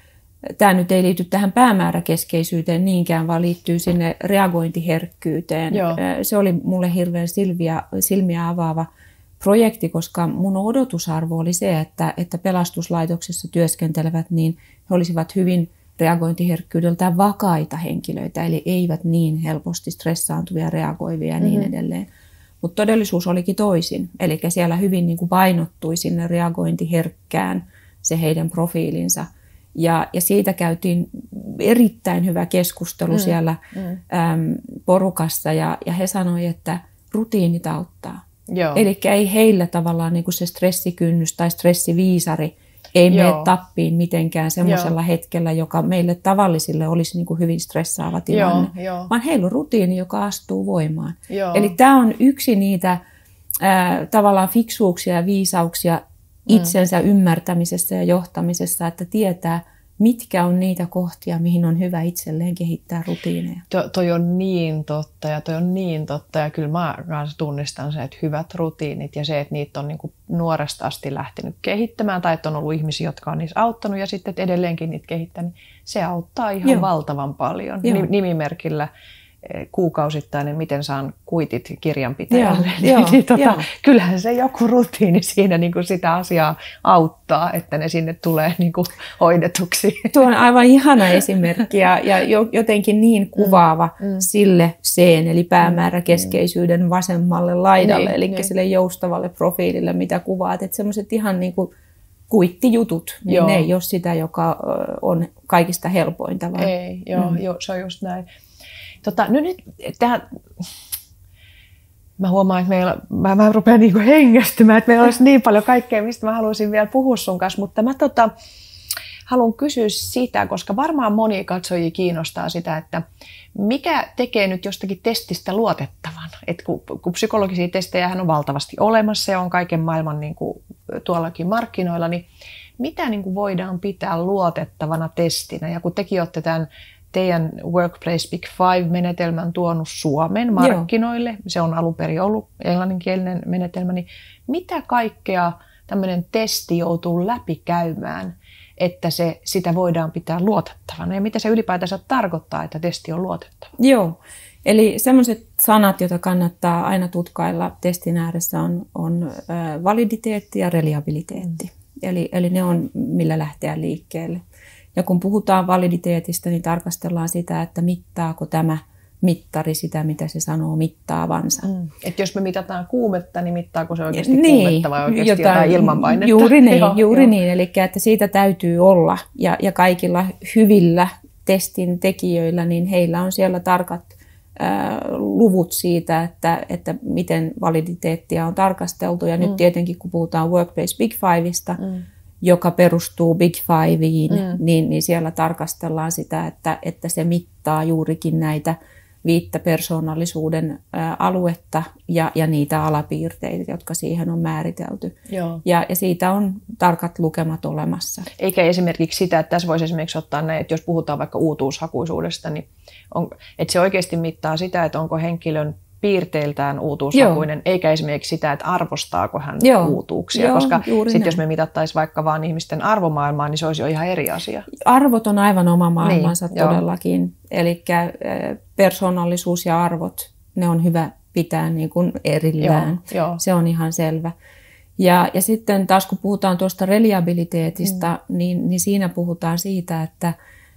tämä nyt ei liity tähän päämääräkeskeisyyteen niinkään, vaan liittyy sinne reagointiherkkyyteen. Joo. Se oli mulle hirveän silmiä, silmiä avaava projekti, koska mun odotusarvo oli se, että, että pelastuslaitoksessa työskentelevät, niin he olisivat hyvin reagointiherkkyydeltään vakaita henkilöitä, eli eivät niin helposti stressaantuvia, reagoivia ja niin mm-hmm. edelleen. Mutta todellisuus olikin toisin, eli siellä hyvin niin kuin painottui sinne reagointiherkkään se heidän profiilinsa. Ja, ja siitä käytiin erittäin hyvä keskustelu mm. siellä mm. Äm, porukassa, ja, ja he sanoivat, että rutiinit auttaa. Eli ei heillä tavallaan niin kuin se stressikynnys tai stressiviisari ei mene tappiin mitenkään semmoisella hetkellä, joka meille tavallisille olisi niin kuin hyvin stressaava tilanne, Joo, jo. vaan heillä on rutiini, joka astuu voimaan. Joo. Eli tämä on yksi niitä ää, tavallaan fiksuuksia ja viisauksia itsensä mm. ymmärtämisessä ja johtamisessa, että tietää, mitkä on niitä kohtia, mihin on hyvä itselleen kehittää rutiineja. To, toi on niin totta ja toi on niin totta ja kyllä mä kanssa tunnistan sen, että hyvät rutiinit ja se, että niitä on niin kuin nuoresta asti lähtenyt kehittämään tai että on ollut ihmisiä, jotka on niissä auttanut ja sitten edelleenkin niitä kehittänyt, se auttaa ihan Joo. valtavan paljon. Joo. Nimimerkillä kuukausittainen, miten saan kuitit kirjanpitäjälle. Joo, niin, tota, joo. Kyllähän se joku rutiini siinä niin kuin sitä asiaa auttaa, että ne sinne tulee niin kuin hoidetuksi. Tuo on aivan ihana esimerkki ja, ja jotenkin niin kuvaava mm, mm. sille seen, eli päämääräkeskeisyyden vasemmalle laidalle, niin, eli niin. sille joustavalle profiilille, mitä kuvaat. Että semmoiset ihan niin kuin kuittijutut, niin joo. ne ei ole sitä, joka on kaikista helpointa. Vaan. Ei, joo, mm. joo, se on just näin. Tota, no nyt, tähän, mä huomaan, että meillä, mä, mä rupean niinku hengästymään, että meillä olisi niin paljon kaikkea, mistä mä haluaisin vielä puhua sun kanssa, mutta mä tota, haluan kysyä sitä, koska varmaan moni katsojia kiinnostaa sitä, että mikä tekee nyt jostakin testistä luotettavan? Et kun, kun psykologisia testejä on valtavasti olemassa ja on kaiken maailman niin kuin, tuollakin markkinoilla, niin mitä niin kuin voidaan pitää luotettavana testinä? Ja kun tekin olette tämän teidän Workplace Big Five-menetelmän tuonut Suomen markkinoille, Joo. se on alun perin ollut englanninkielinen menetelmä, niin mitä kaikkea tämmöinen testi joutuu läpikäymään, että se, sitä voidaan pitää luotettavana ja mitä se ylipäätänsä tarkoittaa, että testi on luotettava? Joo, eli sellaiset sanat, joita kannattaa aina tutkailla testin ääressä on, on validiteetti ja reliabiliteetti, mm. eli, eli ne on millä lähteä liikkeelle. Ja kun puhutaan validiteetistä, niin tarkastellaan sitä, että mittaako tämä mittari sitä, mitä se sanoo mittaavansa. Mm. Että jos me mitataan kuumetta, niin mittaako se oikeasti niin, kuumetta vai oikeasti jotain, jotain ilmanpainetta? Juuri niin, joo, juuri joo. niin. Eli että siitä täytyy olla. Ja, ja kaikilla hyvillä testin tekijöillä, niin heillä on siellä tarkat ää, luvut siitä, että, että miten validiteettia on tarkasteltu. Ja mm. nyt tietenkin, kun puhutaan Workplace Big Fiveista, mm. joka perustuu Big Fiveen, mm. niin, niin siellä tarkastellaan sitä, että, että se mittaa juurikin näitä viittä persoonallisuuden ä, aluetta ja, ja niitä alapiirteitä, jotka siihen on määritelty. Ja, ja siitä on tarkat lukemat olemassa. Eikä esimerkiksi sitä, että tässä voisi esimerkiksi ottaa näin, että jos puhutaan vaikka uutuushakuisuudesta, niin on, että se oikeasti mittaa sitä, että onko henkilön piirteiltään uutuushakuinen, Joo. eikä esimerkiksi sitä, että arvostaako hän Joo. uutuuksia, Joo, koska sitten jos me mitattaisiin vaikka vaan ihmisten arvomaailmaa, niin se olisi jo ihan eri asia. Arvot on aivan oma maailmansa niin, todellakin, eli persoonallisuus ja arvot, ne on hyvä pitää niin kuin erillään, Joo, jo. Se on ihan selvä. Ja, ja sitten taas kun puhutaan tuosta reliabiliteetista, mm. niin, niin siinä puhutaan siitä, että,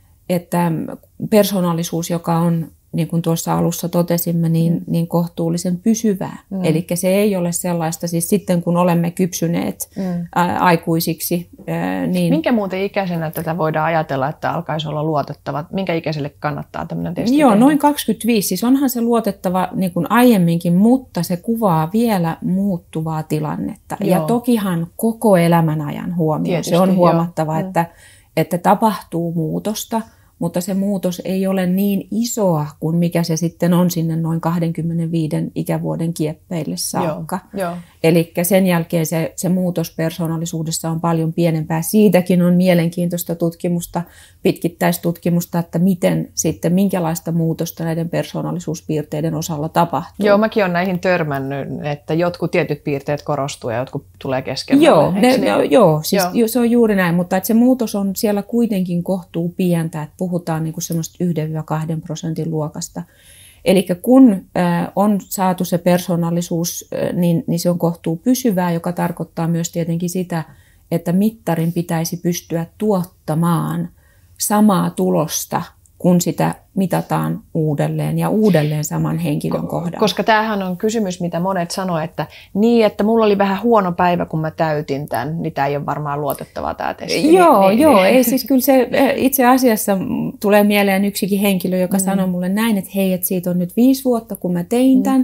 että persoonallisuus, joka on niin kuin tuossa alussa totesimme, niin, mm. niin kohtuullisen pysyvää. Mm. Eli se ei ole sellaista, siis sitten kun olemme kypsyneet mm. ä, aikuisiksi. Ä, niin... Minkä muuten ikäisenä tätä voidaan ajatella, että alkaisi olla luotettava? Minkä ikäiselle kannattaa tämmöinen testi Joo, tehdä? noin kaksikymmentäviisi. Siis onhan se luotettava niin kuin aiemminkin, mutta se kuvaa vielä muuttuvaa tilannetta. Joo. Ja tokihan koko elämän ajan huomioon. Tietysti, se on huomattava, jo. että, että tapahtuu muutosta. Mutta se muutos ei ole niin isoa kuin mikä se sitten on sinne noin kaksikymmentäviisi ikävuoden kieppeille saakka. Eli sen jälkeen se, se muutos persoonallisuudessa on paljon pienempää. Siitäkin on mielenkiintoista tutkimusta, pitkittäistutkimusta, että miten sitten, minkälaista muutosta näiden persoonallisuuspiirteiden osalla tapahtuu. Joo, mäkin olen näihin törmännyt, että jotkut tietyt piirteet korostuu ja jotkut tulee kesken. Joo, ne, ne, joo, siis joo. se on juuri näin, mutta että se muutos on siellä kuitenkin kohtuu pientä, että puhutaan niin kuin semmoista yhden kahden prosentin luokasta. Eli kun äh, on saatu se persoonallisuus, äh, niin, niin se on kohtuu pysyvää, joka tarkoittaa myös tietenkin sitä, että mittarin pitäisi pystyä tuottamaan samaa tulosta, kun sitä mitataan uudelleen ja uudelleen saman henkilön kohdalla. Koska tämähän on kysymys, mitä monet sanoo, että niin, että mulla oli vähän huono päivä, kun mä täytin tämän, niin tämä ei ole varmaan luotettavaa tämä testi. Joo, niin, joo. Niin. Ei, siis kyllä se itse asiassa tulee mieleen yksikin henkilö, joka mm. sanoi mulle näin, että hei, että siitä on nyt viisi vuotta, kun mä tein tämän, mm.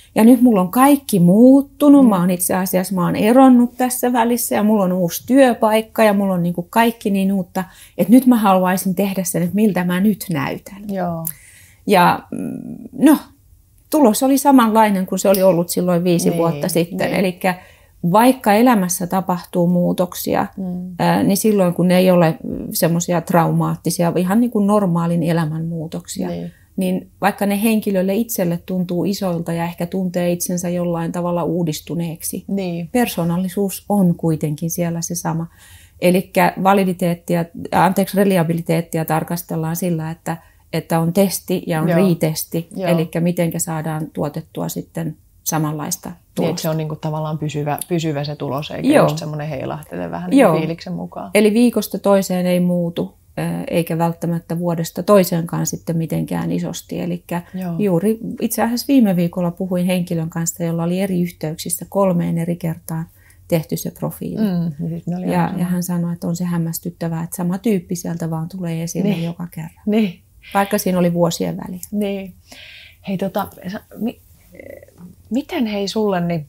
Ja nyt mulla on kaikki muuttunut. Mä oon itse asiassa mä oon eronnut tässä välissä ja mulla on uusi työpaikka ja mulla on niin kuin kaikki niin uutta, että nyt mä haluaisin tehdä sen, että miltä mä nyt näytän. Joo. Ja no, tulos oli samanlainen kuin se oli ollut silloin viisi niin, vuotta sitten. Niin. Eli vaikka elämässä tapahtuu muutoksia, mm. ää, niin silloin kun ne ei ole semmoisia traumaattisia, ihan niin kuin normaalin elämän muutoksia, niin. niin vaikka ne henkilölle itselle tuntuu isoilta ja ehkä tuntee itsensä jollain tavalla uudistuneeksi, niin. persoonallisuus on kuitenkin siellä se sama. Eli validiteettia, anteeksi, reliabiliteettia tarkastellaan sillä, että, että on testi ja on Joo. retesti, Joo. eli miten saadaan tuotettua sitten samanlaista tulosta. Niin, se on niin kuin tavallaan pysyvä, pysyvä se tulos, eikä Joo. just semmoinen heilahtele vähän niin fiiliksen mukaan. Eli viikosta toiseen ei muutu, eikä välttämättä vuodesta toiseenkaan sitten mitenkään isosti. Eli juuri itse asiassa viime viikolla puhuin henkilön kanssa, jolla oli eri yhteyksissä kolmeen eri kertaan tehty se profiili. Mm, niin ja, ja hän sanoi, että on se hämmästyttävää, että sama tyyppi sieltä vaan tulee esille niin. joka kerran. Niin. Vaikka siinä oli vuosien väliä. Niin. Hei, tota, mi, miten hei sulle, niin,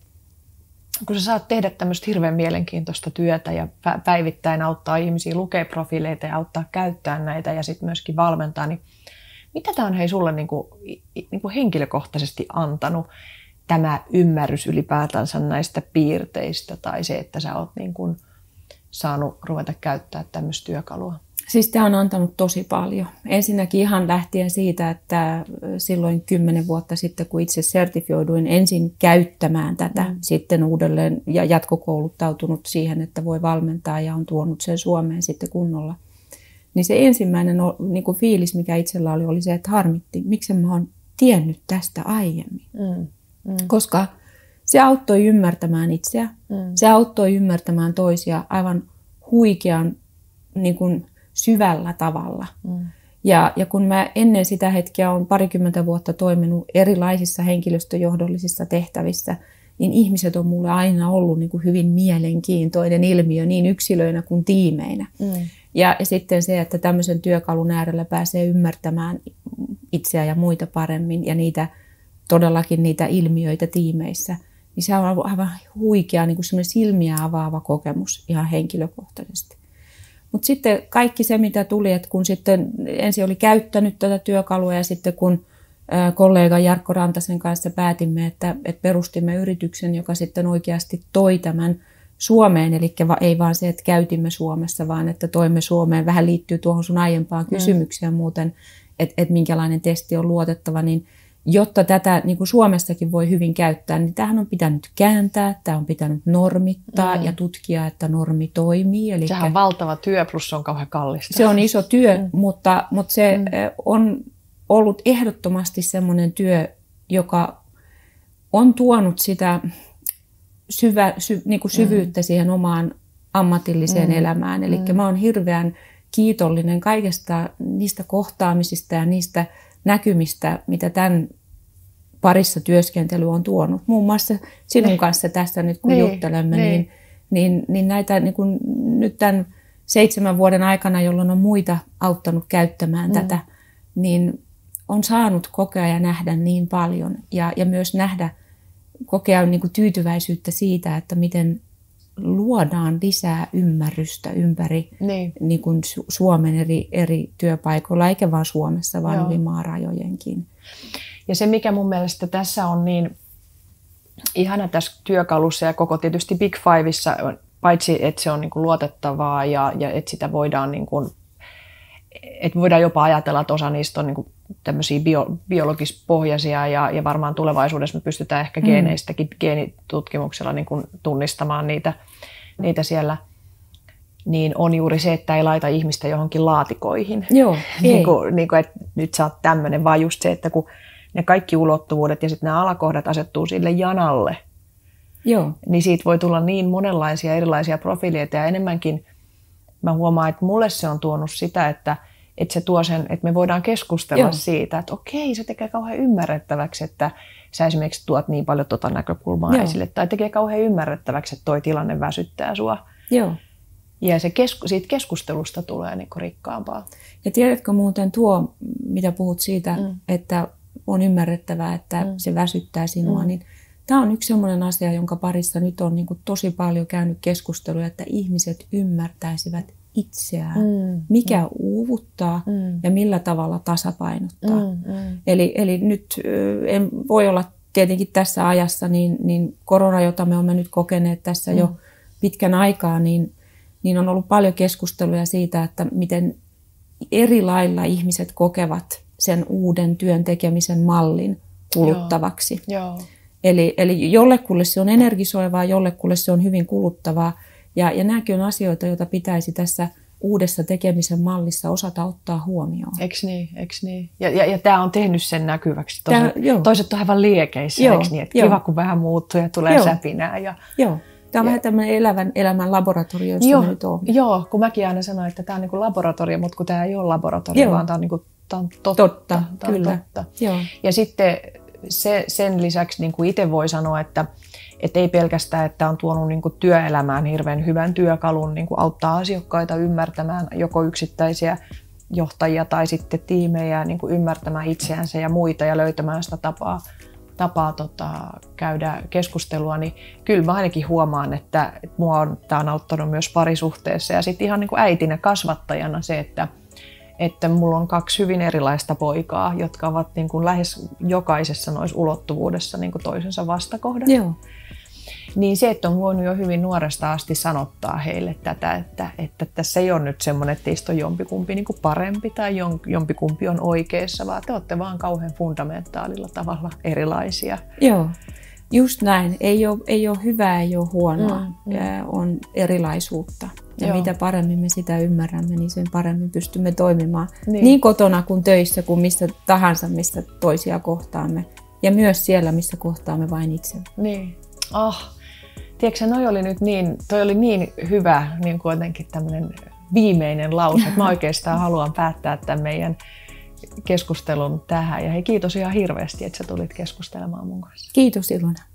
kun sä saat tehdä tämmöistä hirveän mielenkiintoista työtä ja päivittäin auttaa ihmisiä lukea profiileita ja auttaa käyttää näitä ja sitten myöskin valmentaa, niin mitä tämä on hei sulle niin kuin, niin kuin henkilökohtaisesti antanut, tämä ymmärrys ylipäätänsä näistä piirteistä tai se, että sä oot niin kuin saanut ruveta käyttää tämmöistä työkalua? Siis tämä on antanut tosi paljon. Ensinnäkin ihan lähtien siitä, että silloin kymmenen vuotta sitten, kun itse sertifioiduin ensin käyttämään tätä, mm. sitten uudelleen ja jatkokouluttautunut siihen, että voi valmentaa ja on tuonut sen Suomeen sitten kunnolla. Niin se ensimmäinen niin kuin fiilis, mikä itsellä oli, oli se, että harmitti, miksi mä oon tiennyt tästä aiemmin. Mm. Mm. Koska se auttoi ymmärtämään itseä, mm. se auttoi ymmärtämään toisia aivan huikean niin kuin syvällä tavalla. Mm. Ja, ja kun mä ennen sitä hetkeä olen parikymmentä vuotta toiminut erilaisissa henkilöstöjohdollisissa tehtävissä, niin ihmiset on mulle aina ollut niin kuin hyvin mielenkiintoinen ilmiö niin yksilöinä kuin tiimeinä. Mm. Ja, ja sitten se, että tämmöisen työkalun äärellä pääsee ymmärtämään itseä ja muita paremmin ja niitä, todellakin niitä ilmiöitä tiimeissä, niin se on aivan huikea niin kuin semmoinen silmiä avaava kokemus ihan henkilökohtaisesti. Mutta sitten kaikki se, mitä tuli, että kun sitten ensin oli käyttänyt tätä työkalua ja sitten kun kollega Jarkko Rantasen kanssa päätimme, että, että perustimme yrityksen, joka sitten oikeasti toi tämän Suomeen, eli ei vaan se, että käytimme Suomessa, vaan että toimme Suomeen. Vähän liittyy tuohon sun aiempaan kysymykseen mm. muuten, että, että minkälainen testi on luotettava, niin jotta tätä niin kuin Suomessakin voi hyvin käyttää, niin tämähän on pitänyt kääntää, tämä on pitänyt normittaa mm. ja tutkia, että normi toimii. Eli sehän on valtava työ, plus se on kauhean kallista. Se on iso työ, mm. mutta, mutta se mm. on ollut ehdottomasti semmoinen työ, joka on tuonut sitä syvä, sy, niin kuin syvyyttä mm. siihen omaan ammatilliseen mm. elämään. Eli mm. mä oon hirveän kiitollinen kaikesta niistä kohtaamisista ja niistä näkymistä, mitä tämän parissa työskentely on tuonut. Muun muassa sinun kanssa tässä nyt, kun niin, juttelemme, niin, niin, niin, niin näitä niin kuin nyt tämän seitsemän vuoden aikana, jolloin on muita auttanut käyttämään mm. tätä, niin on saanut kokea ja nähdä niin paljon. Ja, ja myös nähdä, kokea niin kuin tyytyväisyyttä siitä, että miten luodaan lisää ymmärrystä ympäri niin. Niin kuin Suomen eri, eri työpaikoilla, eikä vain Suomessa, vaan yli maarajojenkin. Ja se, mikä mun mielestä tässä on niin ihana tässä työkalussa ja koko tietysti Big Fiveissa, paitsi että se on niin kuin luotettavaa ja, ja että sitä voidaan, niin kuin, että voidaan jopa ajatella, että osa niistä on niin kuin tämmöisiä bio, biologispohjaisia ja, ja varmaan tulevaisuudessa me pystytään ehkä geeneistäkin, mm. geenitutkimuksella niin kuin tunnistamaan niitä, niitä siellä, niin on juuri se, että ei laita ihmistä johonkin laatikoihin. Joo, niin kuin, niin kuin, että nyt sä oot tämmöinen, vaan just se, että kun ne kaikki ulottuvuudet ja sitten nämä alakohdat asettuu sille janalle, Joo. niin siitä voi tulla niin monenlaisia erilaisia profiileita ja enemmänkin mä huomaan, että mulle se on tuonut sitä, että että se tuo sen, että me voidaan keskustella Joo. siitä, että okei, se tekee kauhean ymmärrettäväksi, että sä esimerkiksi tuot niin paljon tota näkökulmaa Joo. esille, tai tekee kauhean ymmärrettäväksi, että toi tilanne väsyttää sua. Joo. Ja se kesku, siitä keskustelusta tulee niin kuin rikkaampaa. Ja tiedätkö muuten tuo, mitä puhut siitä, mm. että on ymmärrettävää, että mm. se väsyttää sinua, mm. niin tämä on yksi sellainen asia, jonka parissa nyt on niin kuin tosi paljon käynyt keskustelua, että ihmiset ymmärtäisivät itseään, mm. mikä mm. uuvuttaa mm. ja millä tavalla tasapainottaa. Mm. Mm. Eli, eli nyt en voi olla tietenkin tässä ajassa, niin, niin korona, jota me olemme nyt kokeneet tässä mm. jo pitkän aikaa, niin, niin on ollut paljon keskusteluja siitä, että miten eri lailla ihmiset kokevat sen uuden työn tekemisen mallin kuluttavaksi. Joo. Joo. Eli, eli jollekulle se on energisoivaa, jollekulle se on hyvin kuluttavaa. Ja, ja nämäkin on asioita, joita pitäisi tässä uudessa tekemisen mallissa osata ottaa huomioon. Eikö niin? Eikö niin? Ja, ja, ja tämä on tehnyt sen näkyväksi. Toiset, Tää, toiset on aivan liekeissä, joo, eikö niin? Että kiva, kun vähän muuttuu ja tulee joo. säpinää. Ja, joo. Tämä on ja, vähän tämmöinen elävän, elämän laboratorio, josta joo, me nyt olemme. Joo, kun mäkin aina sanoin, että tämä on niin kuin laboratorio, mutta kun tämä ei ole laboratorio, joo. vaan tämä on, niin kuin, tämä on totta. Totta, tämä kyllä. on totta. Joo. Ja sitten se, sen lisäksi niin kuin itse voi sanoa, että Että ei pelkästään, että on tuonut niin kuin työelämään hirveän hyvän työkalun niin kuin auttaa asiakkaita ymmärtämään joko yksittäisiä johtajia tai sitten tiimejä niin kuin ymmärtämään itseänsä ja muita ja löytämään sitä tapaa, tapaa tota, käydä keskustelua, niin kyllä mä ainakin huomaan, että, että mua on, tämä on auttanut myös parisuhteessa ja sitten ihan niin kuin äitinä kasvattajana se, että että mulla on kaksi hyvin erilaista poikaa, jotka ovat niin kuin lähes jokaisessa noissa ulottuvuudessa niin kuin toisensa vastakohdat. Joo. Niin se, että on voinut jo hyvin nuoresta asti sanottaa heille tätä, että, että tässä ei ole nyt semmoinen, että teistä on jompikumpi niin kuin parempi tai jompikumpi on oikeassa, vaan te olette vaan kauhean fundamentaalilla tavalla erilaisia. Joo, just näin. Ei ole, ei ole hyvää, ei ole huonoa, mm, mm. on erilaisuutta. Ja Joo. mitä paremmin me sitä ymmärrämme, niin sen paremmin pystymme toimimaan niin, niin kotona kuin töissä kuin missä tahansa, mistä toisia kohtaamme. Ja myös siellä, missä kohtaamme vain itse. Niin. Ah, tiedätkö, noi oli nyt niin, toi oli niin hyvä niin kuitenkin tämmöinen viimeinen lause, että mä oikeastaan haluan päättää tämän meidän keskustelun tähän. Ja hei, kiitos ihan hirveästi, että sä tulit keskustelemaan mun kanssa. Kiitos Ilona.